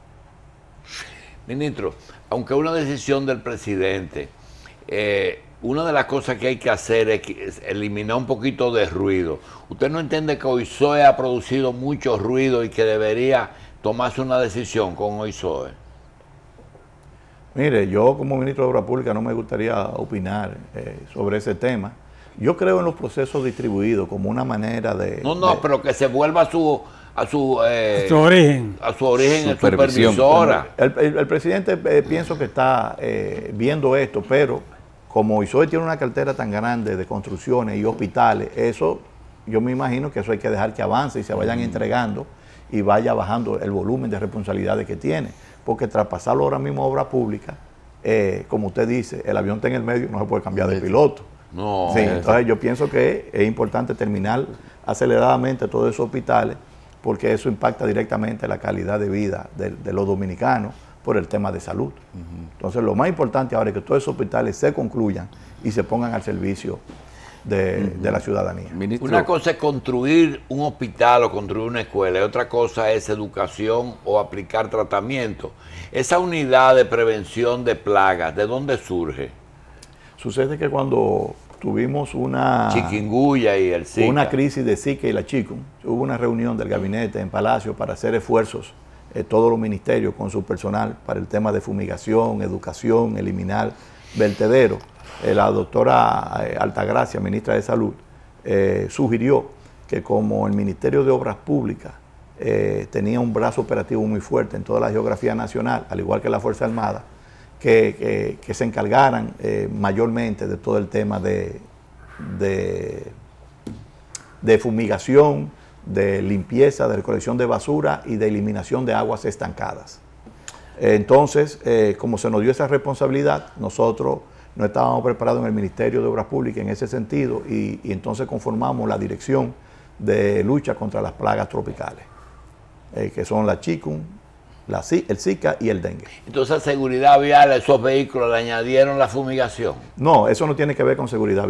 Ministro, aunque una decisión del presidente, eh, una de las cosas que hay que hacer es, que, es eliminar un poquito de ruido. ¿Usted no entiende que O I S O E ha producido mucho ruido y que debería tomarse una decisión con O I S O E?
Mire, yo como ministro de Obras Públicas no me gustaría opinar eh, sobre ese tema. Yo creo en los procesos distribuidos como una manera de...
No, no,
de,
pero que se vuelva a su... A su, eh,
a su origen.
A su origen
Supervisión.
supervisora.
El, el, el presidente eh, pienso que está eh, viendo esto, pero como O I S O E tiene una cartera tan grande de construcciones y hospitales, eso yo me imagino que eso hay que dejar que avance y se vayan mm. entregando y vaya bajando el volumen de responsabilidades que tiene. Porque traspasarlo ahora mismo a obra pública, eh, como usted dice, el avión está en el medio, no se puede cambiar de piloto.
No.
Sí, entonces yo pienso que es importante terminar aceleradamente todos esos hospitales, porque eso impacta directamente la calidad de vida de, de los dominicanos por el tema de salud. Uh-huh. Entonces lo más importante ahora es que todos esos hospitales se concluyan y se pongan al servicio de, uh-huh. de la ciudadanía.
Ministro. Una cosa es construir un hospital o construir una escuela, y otra cosa es educación o aplicar tratamiento. Esa unidad de prevención de plagas, ¿de dónde surge?
Sucede que cuando tuvimos una
chikungunya y el Zika.
Una crisis de Zika y la chikungunya, hubo una reunión del gabinete en Palacio para hacer esfuerzos, eh, todos los ministerios con su personal, para el tema de fumigación, educación, eliminar vertederos. Eh, la doctora eh, Altagracia, ministra de Salud, eh, sugirió que como el Ministerio de Obras Públicas eh, tenía un brazo operativo muy fuerte en toda la geografía nacional, al igual que la Fuerza Armada, Que, que, que se encargaran eh, mayormente de todo el tema de, de, de fumigación, de limpieza, de recolección de basura y de eliminación de aguas estancadas. Entonces, eh, como se nos dio esa responsabilidad, nosotros no estábamos preparados en el Ministerio de Obras Públicas en ese sentido y, y entonces conformamos la Dirección de Lucha contra las Plagas Tropicales, eh, que son la chikungunya, La, el Zika y el dengue.
Entonces, seguridad vial, esos vehículos le añadieron la fumigación.
No, eso no tiene que ver con seguridad vial.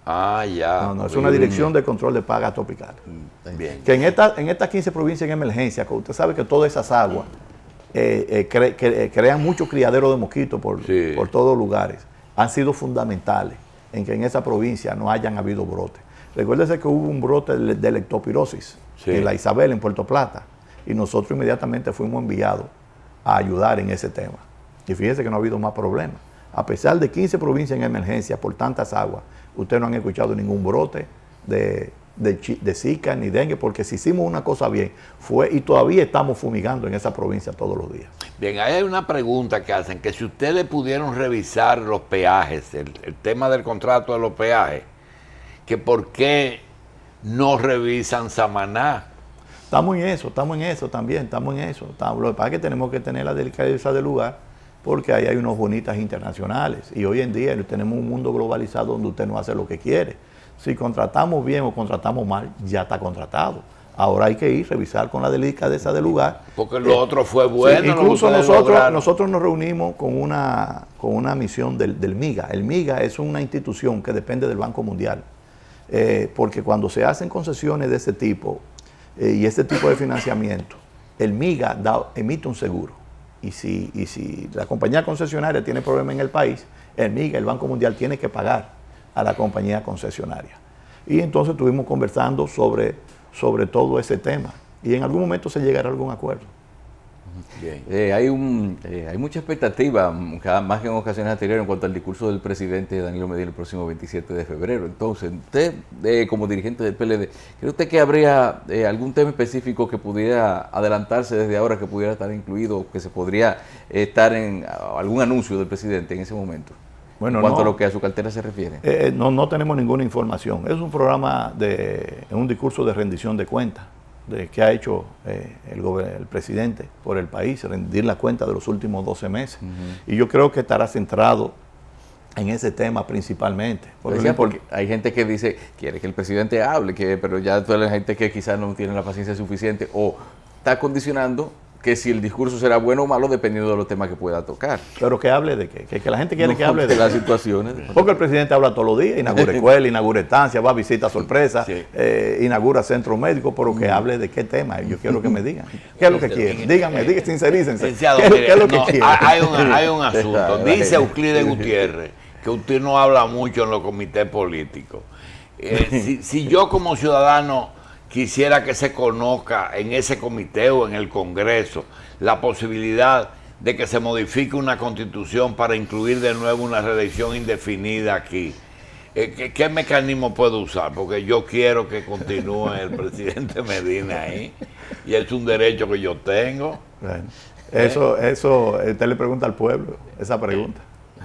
Ah, ya.
No, no, es una dirección de control de plagas tropicales.
Bien.
Que en, esta, en estas quince provincias en emergencia, que usted sabe que todas esas aguas eh, eh, cre, que, eh, crean muchos criaderos de mosquitos por,
Sí.
por todos lugares, han sido fundamentales en que en esa provincia no hayan habido brotes. Recuérdese que hubo un brote de, de leptospirosis
Sí.
en la Isabel, en Puerto Plata, y nosotros inmediatamente fuimos enviados a ayudar en ese tema. Y fíjese que no ha habido más problemas. A pesar de quince provincias en emergencia por tantas aguas, ustedes no han escuchado ningún brote de, de, chi- de Zika ni dengue, porque si hicimos una cosa bien, fue y todavía estamos fumigando en esa provincia todos los días.
Bien, ahí hay una pregunta que hacen, que si ustedes pudieron revisar los peajes, el, el tema del contrato de los peajes, que por qué no revisan Samaná.
Estamos en eso, estamos en eso también, estamos en eso. Estamos, lo que pasa es que tenemos que tener la delicadeza del lugar, porque ahí hay unos bonitas internacionales. Y hoy en día tenemos un mundo globalizado donde usted no hace lo que quiere. Si contratamos bien o contratamos mal, ya está contratado. Ahora hay que ir, revisar con la delicadeza del lugar.
Porque lo
Eh,
otro fue
sí,
bueno. lo que
incluso
ustedes
nosotros,
lograron.
nosotros nos reunimos con una, con una misión del, del MIGA. El MIGA es una institución que depende del Banco Mundial. Eh, porque cuando se hacen concesiones de ese tipo eh, y este tipo de financiamiento, el MIGA da, emite un seguro. Y si, y si la compañía concesionaria tiene problemas en el país, el MIGA, el Banco Mundial, tiene que pagar a la compañía concesionaria. Y entonces estuvimos conversando sobre, sobre todo ese tema. Y en algún momento se llegará a algún acuerdo.
Bien.
Eh, hay, un, eh, hay mucha expectativa, mm, cada- más que en ocasiones anteriores, en cuanto al discurso del presidente Danilo Medina el próximo veintisiete de febrero. Entonces, usted, eh, como dirigente del P L D, ¿cree usted que habría eh, algún tema específico que pudiera adelantarse desde ahora, que pudiera estar incluido, que se podría eh, estar en a- algún anuncio del presidente en ese momento?
Bueno,
en cuanto
no.
a lo que a su cartera se refiere.
Eh, no, no tenemos ninguna información. Es un programa de, es un discurso de rendición de cuentas, de que ha hecho eh, el, gober- el presidente por el país, rendir la cuenta de los últimos doce meses. Y yo creo que estará centrado en ese tema principalmente. Porque
Decía,
lo import-
porque hay gente que dice, quiere que el presidente hable, que, pero ya toda la gente que quizás no tiene la paciencia suficiente o está condicionando que si el discurso será bueno o malo dependiendo de los temas que pueda tocar.
Pero que hable de qué, que, que la gente quiere
No,
que hable de
las
qué.
situaciones.
Porque el presidente habla todos los días, inaugura escuela, inaugura estancia, va a visita sorpresa,
Sí.
eh, inaugura centro médico, pero que hable de qué tema. Yo quiero que me digan. ¿Qué es lo que quieren? Díganme, díganme, sincerícense.
Licenciado,
¿Qué, es-
mire,
qué es lo que
no,
quieren?
hay, un, hay un asunto.
La
Dice
gente.
Euclides Gutiérrez que usted no habla mucho en los comités políticos. Eh, si, si yo como ciudadano quisiera que se conozca en ese comité o en el Congreso la posibilidad de que se modifique una constitución para incluir de nuevo una reelección indefinida aquí, eh, ¿qué, qué mecanismo puedo usar? Porque yo quiero que continúe el presidente Medina ahí y es un derecho que yo tengo.
Bueno, eso, eso, usted le pregunta al pueblo esa pregunta.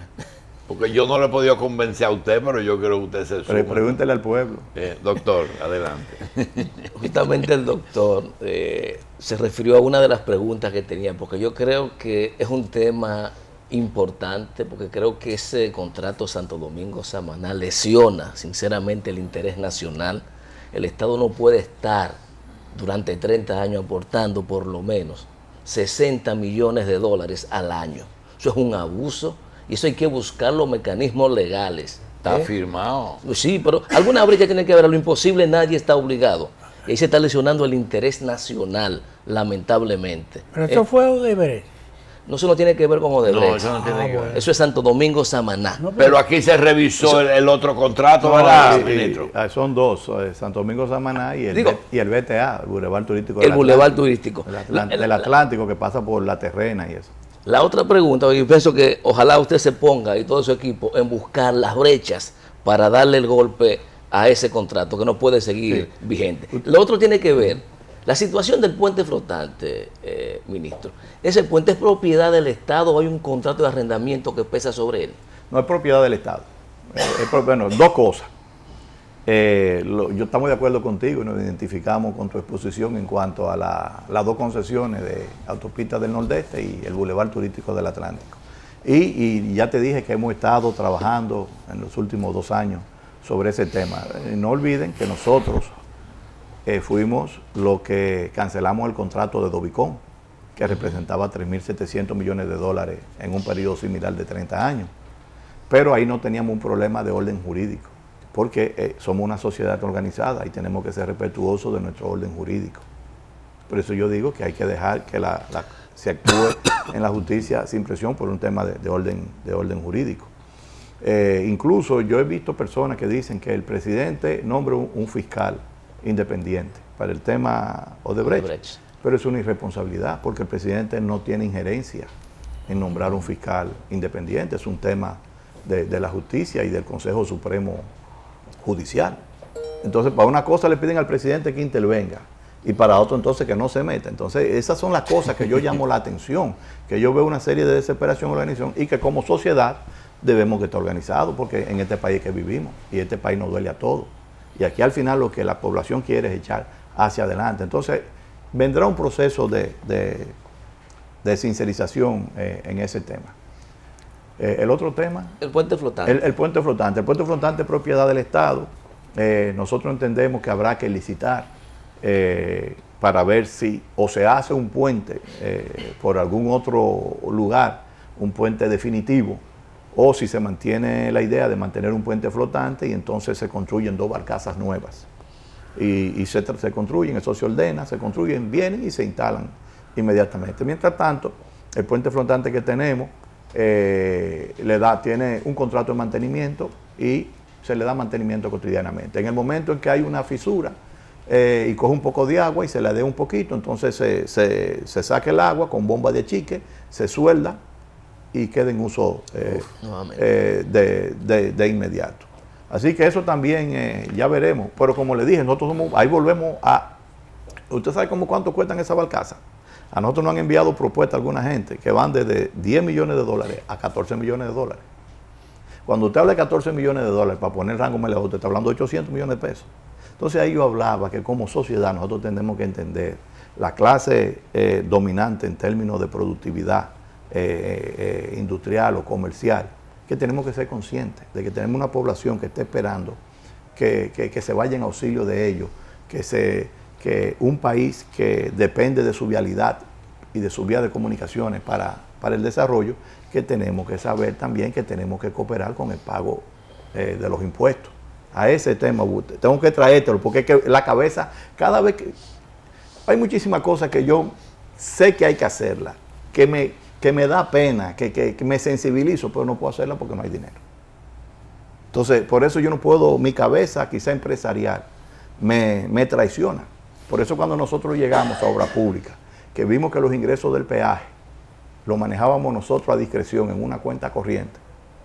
Porque yo no le he podido convencer a usted, pero yo quiero que usted se
Pre-
sume.
pregúntele al pueblo.
Eh, doctor, adelante.
Justamente el doctor eh, se refirió a una de las preguntas que tenía, porque yo creo que es un tema importante, porque creo que ese contrato Santo Domingo-Samaná lesiona sinceramente el interés nacional. El Estado no puede estar durante treinta años aportando por lo menos sesenta millones de dólares al año. Eso es un abuso y eso hay que buscar los mecanismos legales.
Está
¿eh?
firmado.
Sí, pero alguna brecha tiene que haber. A lo imposible nadie está obligado. Y ahí se está lesionando el interés nacional, lamentablemente.
Pero eso
Eh,
fue Odebrecht.
no, eso no tiene que ver con Odebrecht.
No, eso no tiene que ver.
Eso es Santo Domingo Samaná.
No,
Pero aquí se revisó el, el otro contrato,
No,
¿verdad,
y- y-
ministro?
ah, son dos, eh, Santo Domingo Samaná y el,
Digo-
B- y el B T A, el Boulevard Turístico
El
del
Boulevard
Atlántico.
Turístico.
El Atlan-
La-
del
la-
Atlántico que pasa por La Terrena y eso.
La otra pregunta, yo pienso que ojalá usted se ponga y todo su equipo en buscar las brechas para darle el golpe a ese contrato que no puede seguir vigente. Lo otro tiene que ver, la situación del puente flotante, eh, ministro. ¿Ese puente es propiedad del Estado o hay un contrato de arrendamiento que pesa sobre él?
No es propiedad del Estado. Eh, es pro- bueno, dos cosas. Eh, lo- yo estamos de acuerdo contigo y nos identificamos con tu exposición en cuanto a la- las dos concesiones de Autopista del Nordeste y el Boulevard Turístico del Atlántico. Y, y ya te dije que hemos estado trabajando en los últimos dos años sobre ese tema. Eh, no olviden que nosotros eh, fuimos los que cancelamos el contrato de Dovicón, que representaba tres mil setecientos millones de dólares en un periodo similar de treinta años. Pero ahí no teníamos un problema de orden jurídico. porque eh, somos una sociedad organizada y tenemos que ser respetuosos de nuestro orden jurídico. Por eso yo digo que hay que dejar que la, la, se actúe en la justicia sin presión por un tema de, de, orden, de orden jurídico. Eh, incluso yo he visto personas que dicen que el presidente nombre un, un fiscal independiente para el tema Odebrecht, Odebrecht, pero es una irresponsabilidad porque el presidente no tiene injerencia en nombrar un fiscal independiente, es un tema de, de la justicia y del Consejo Supremo Judicial. Entonces, para una cosa le piden al presidente que intervenga y para otro entonces que no se meta. Entonces, esas son las cosas que yo llamo la atención, que yo veo una serie de desesperación en la organización y que como sociedad debemos que estar organizados porque en este país que vivimos y este país nos duele a todos. Y aquí al final lo que la población quiere es echar hacia adelante. Entonces, vendrá un proceso de, de, de sincerización eh, en ese tema. Eh, el otro tema...
El puente flotante.
El, el puente flotante. El puente flotante es propiedad del Estado. Eh, nosotros entendemos que habrá que licitar eh, para ver si o se hace un puente eh, por algún otro lugar, un puente definitivo, o si se mantiene la idea de mantener un puente flotante y entonces se construyen dos barcazas nuevas. Y, y se, se construyen, eso se ordena, se construyen, vienen y se instalan inmediatamente. Mientras tanto, el puente flotante que tenemos eh, le da, tiene un contrato de mantenimiento y se le da mantenimiento cotidianamente. En el momento en que hay una fisura eh, y coge un poco de agua y se le dé un poquito, entonces se, se, se saca el agua con bomba de chique, se suelda y queda en uso eh, Uf, eh, de, de, de inmediato. Así que eso también eh, ya veremos. Pero como le dije, nosotros somos, ahí volvemos a... ¿Usted sabe cómo cuánto cuestan esas barcazas? A nosotros nos han enviado propuestas alguna gente que van desde diez millones de dólares a catorce millones de dólares. Cuando usted habla de catorce millones de dólares, para poner rango melado, usted está hablando de ochocientos millones de pesos. Entonces ahí yo hablaba que como sociedad nosotros tenemos que entender la clase eh, dominante en términos de productividad eh, eh, industrial o comercial, que tenemos que ser conscientes de que tenemos una población que está esperando que, que, que se vaya en auxilio de ellos, que, se, que un país que depende de su vialidad y de su vía de comunicaciones para, para el desarrollo, que tenemos que saber también que tenemos que cooperar con el pago eh, de los impuestos. A ese tema, tengo que traértelo, porque es que la cabeza, cada vez que... Hay muchísimas cosas que yo sé que hay que hacerlas, que me, que me da pena, que, que, que me sensibilizo, pero no puedo hacerlas porque no hay dinero. Entonces, por eso yo no puedo, mi cabeza, quizá empresarial, me, me traiciona. Por eso cuando nosotros llegamos a obra pública, que vimos que los ingresos del peaje lo manejábamos nosotros a discreción en una cuenta corriente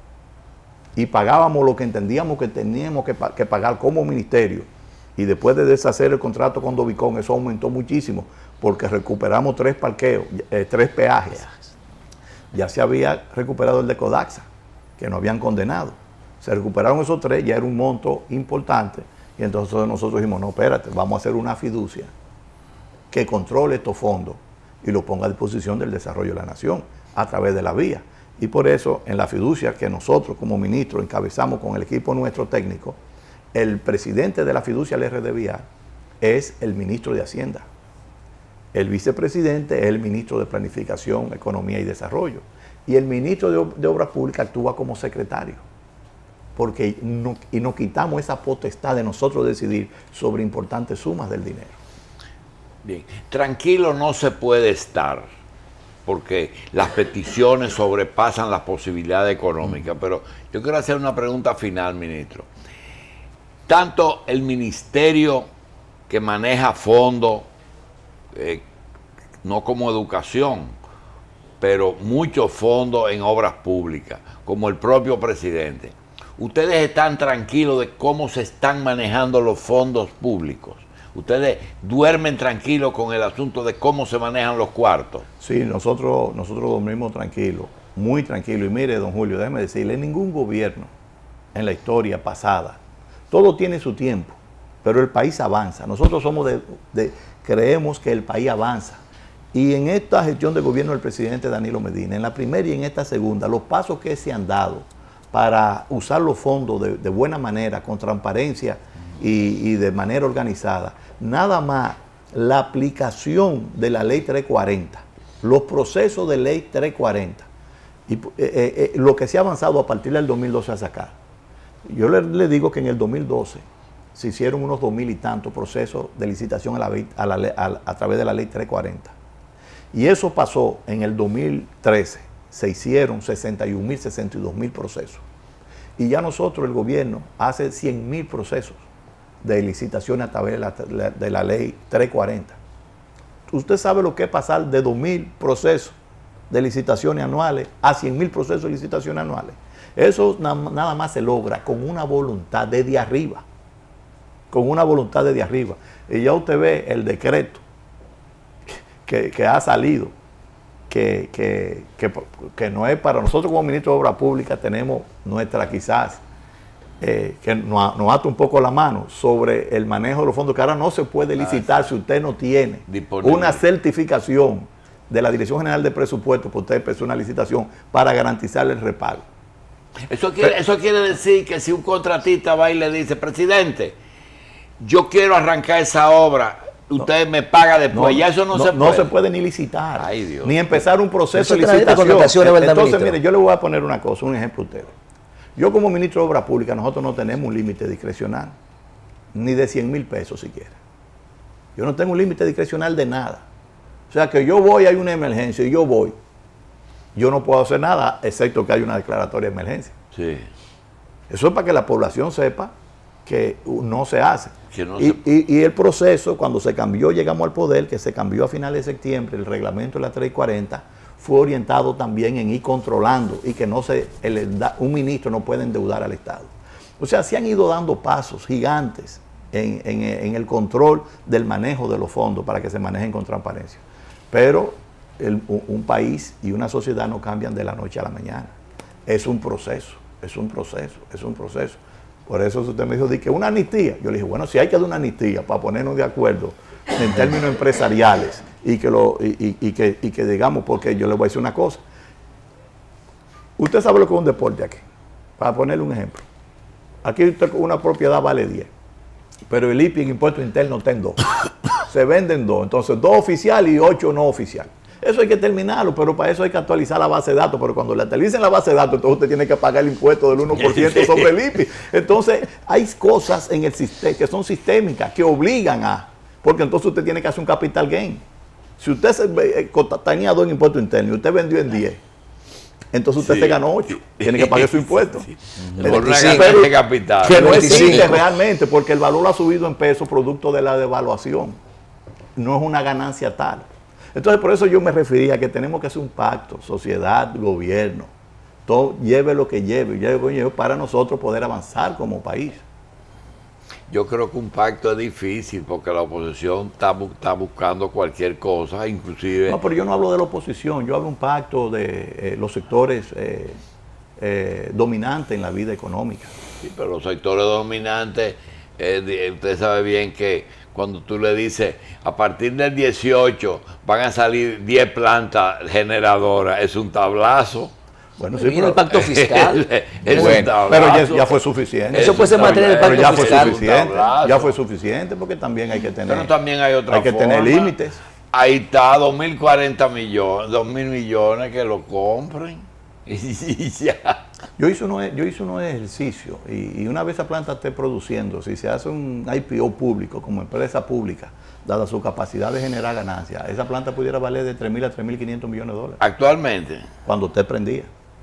y pagábamos lo que entendíamos que teníamos que, que pagar como ministerio, y después de deshacer el contrato con Dovicon, eso aumentó muchísimo porque recuperamos tres parqueos, eh, tres peajes. Ya se había recuperado el de Codaxa, que nos habían condenado. Se recuperaron esos tres, ya era un monto importante, y entonces nosotros dijimos, no, espérate, vamos a hacer una fiducia que controle estos fondos y lo ponga a disposición del desarrollo de la nación a través de la vía. Y por eso, en la fiducia que nosotros como ministros encabezamos con el equipo nuestro técnico, el presidente de la fiducia del R D Vial es el ministro de Hacienda. El vicepresidente es el ministro de Planificación, Economía y Desarrollo. Y el ministro de, de Obras Públicas actúa como secretario. Porque no, y nos quitamos esa potestad de nosotros decidir sobre importantes sumas del dinero.
Bien, tranquilo no se puede estar, porque las peticiones sobrepasan las posibilidades económicas. Mm. Pero yo quiero hacer una pregunta final, ministro. Tanto el ministerio que maneja fondos, eh, no como educación, pero muchos fondos en obras públicas, como el propio presidente, ¿ustedes están tranquilos de cómo se están manejando los fondos públicos? ¿Ustedes duermen tranquilos con el asunto de cómo se manejan los cuartos?
Sí, nosotros, nosotros dormimos tranquilos, muy tranquilos. Y mire, don Julio, déjeme decirle, ningún gobierno en la historia pasada, todo tiene su tiempo, pero el país avanza. Nosotros somos de, de, creemos que el país avanza. Y en esta gestión de gobierno del presidente Danilo Medina, en la primera y en esta segunda, los pasos que se han dado para usar los fondos de, de buena manera, con transparencia y, y de manera organizada, nada más la aplicación de la ley trescientos cuarenta, los procesos de ley trescientos cuarenta, y, eh, eh, lo que se ha avanzado a partir del dos mil doce a sacar, Yo le, le digo que en el dos mil doce se hicieron unos dos mil y tantos procesos de licitación a, la, a, la, a, a través de la ley trescientos cuarenta. Y eso pasó en el dos mil trece, se hicieron sesenta y un mil, sesenta y dos mil procesos. Y ya nosotros, el gobierno, hace cien mil procesos de licitación a través de la, de la ley trescientos cuarenta. Usted sabe lo que es pasar de dos mil procesos de licitaciones anuales a cien mil procesos de licitaciones anuales. Eso na, nada más se logra con una voluntad desde arriba, con una voluntad desde arriba. Y ya usted ve el decreto que, que ha salido, que, que, que, que no es para nosotros como ministro de Obras Públicas, tenemos nuestra quizás, eh, que nos, nos ata un poco la mano sobre el manejo de los fondos, que ahora no se puede licitar si usted no tiene una certificación de la Dirección General de Presupuestos, pues usted empezó una licitación para garantizarle el repago.
Eso quiere, eso quiere decir que si un contratista va y le dice, presidente, yo quiero arrancar esa obra, usted no, me paga después, no, ya eso no, no se puede.
No se puede ni licitar,
ay, Dios,
ni empezar un proceso de licitación. Entonces, mire, yo le voy a poner una cosa, un ejemplo a ustedes. Yo como ministro de Obras Públicas, nosotros no tenemos un límite discrecional, ni de cien mil pesos siquiera. Yo no tengo un límite discrecional de nada. O sea que yo voy, hay una emergencia y yo voy. Yo no puedo hacer nada, excepto que hay una declaratoria de emergencia.
Sí.
Eso es para que la población sepa que no se hace.
Que no
y,
se...
y, y el proceso, cuando se cambió, llegamos al poder, que se cambió a finales de septiembre, el reglamento de la trescientos cuarenta, fue orientado también en ir controlando y que no se, el, un ministro no puede endeudar al Estado. O sea, se han ido dando pasos gigantes en, en, en el control del manejo de los fondos para que se manejen con transparencia. Pero el, un, un país y una sociedad no cambian de la noche a la mañana. Es un proceso, es un proceso, es un proceso. Por eso usted me dijo, di que una amnistía. Yo le dije, bueno, si hay que dar una amnistía para ponernos de acuerdo en términos empresariales y que, lo, y, y, y, que, y que digamos, porque yo le voy a decir una cosa. Usted sabe lo que es un deporte aquí. Para ponerle un ejemplo. Aquí usted, una propiedad vale diez, pero el I P I en impuestos internos está en dos. Se venden dos, entonces dos oficiales y ocho no oficiales. Eso hay que terminarlo, pero para eso hay que actualizar la base de datos, pero cuando le actualicen la base de datos, entonces usted tiene que pagar el impuesto del uno por ciento sobre el I P I. Entonces, hay cosas en el sistema que son sistémicas, que obligan a, porque entonces usted tiene que hacer un capital gain. Si usted se, eh, tenía dos en impuesto interno y usted vendió en diez, entonces usted sí. se ganó ocho, tiene que pagar su impuesto. Sí.
Por una ganancia de capital.
Que no existe realmente, porque el valor ha subido en pesos producto de la devaluación. No es una ganancia tal. Entonces, por eso yo me refería a que tenemos que hacer un pacto, sociedad, gobierno, todo lleve lo que lleve, lleve lo que lleve para nosotros poder avanzar como país.
Yo creo que un pacto es difícil porque la oposición está, está buscando cualquier cosa, inclusive...
No, pero yo no hablo de la oposición, yo hablo de un pacto de eh, los sectores eh, eh, dominantes en la vida económica.
Sí, pero los sectores dominantes, eh, usted sabe bien que cuando tú le dices, a partir del dieciocho van a salir diez plantas generadoras, es un tablazo.
Bueno, sí, viene el pacto fiscal.
es
bueno, pero ya, ya fue suficiente.
Eso puede ser materia del pacto
pero ya
fiscal.
Fue suficiente, ya fue suficiente porque también hay que tener,
pero también hay otra
hay que
forma.
tener límites.
Ahí está, dos mil cuarenta millones, dos mil millones que lo compren. Y ya.
Yo hice unos, yo hice unos ejercicios y, y una vez esa planta esté produciendo, si se hace un I P O público como empresa pública, dada su capacidad de generar ganancias, esa planta pudiera valer de tres mil a tres mil quinientos millones de dólares.
Actualmente.
Cuando usted prendía.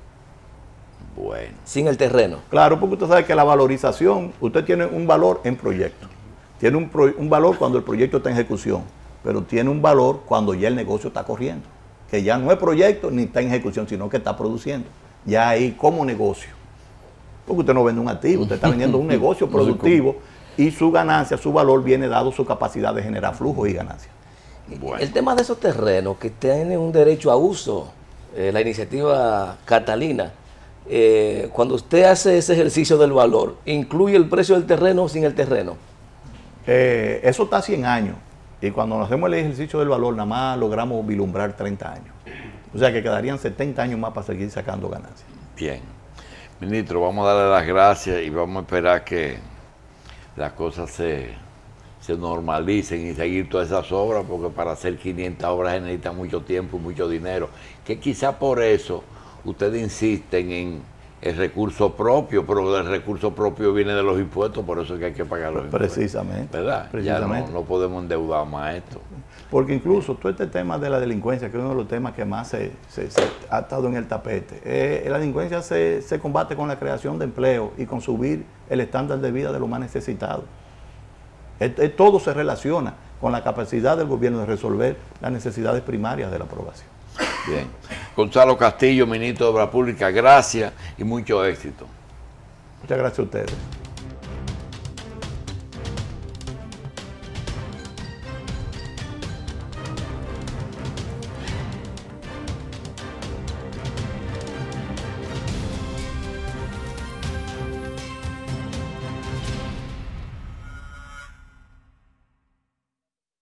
Bueno.
Sin el terreno.
Claro, porque usted sabe que la valorización, usted tiene un valor en proyecto. Tiene un, pro, un valor cuando el proyecto está en ejecución, pero tiene un valor cuando ya el negocio está corriendo. Que ya no es proyecto ni está en ejecución, sino que está produciendo. Ya ahí como negocio. Porque usted no vende un activo, usted está vendiendo un negocio productivo y su ganancia, su valor viene dado su capacidad de generar flujos y ganancias.
Bueno. El tema de esos terrenos que tienen un derecho a uso, eh, la iniciativa Catalina, eh, cuando usted hace ese ejercicio del valor, ¿incluye el precio del terreno o sin el terreno?
Eh, eso está a cien años. Y cuando hacemos el ejercicio del valor, nada más logramos vislumbrar treinta años. O sea que quedarían setenta años más para seguir sacando ganancias.
Bien. Ministro, vamos a darle las gracias y vamos a esperar que las cosas se, se normalicen y seguir todas esas obras, porque para hacer quinientas obras se necesita mucho tiempo y mucho dinero. Que quizá por eso ustedes insisten en, el recurso propio, pero el recurso propio viene de los impuestos, por eso es que hay que pagar los impuestos.
Precisamente.
¿Verdad?
Precisamente.
Ya no, no podemos endeudar más esto.
Porque incluso todo este tema de la delincuencia, que es uno de los temas que más se, se- se ha estado en el tapete, eh, la delincuencia se, se combate con la creación de empleo y con subir el estándar de vida de los más necesitados. Eh, eh, todo se relaciona con la capacidad del gobierno de resolver las necesidades primarias de la población.
Bien. Gonzalo Castillo, ministro de Obras Públicas, gracias y mucho éxito.
Muchas gracias a ustedes.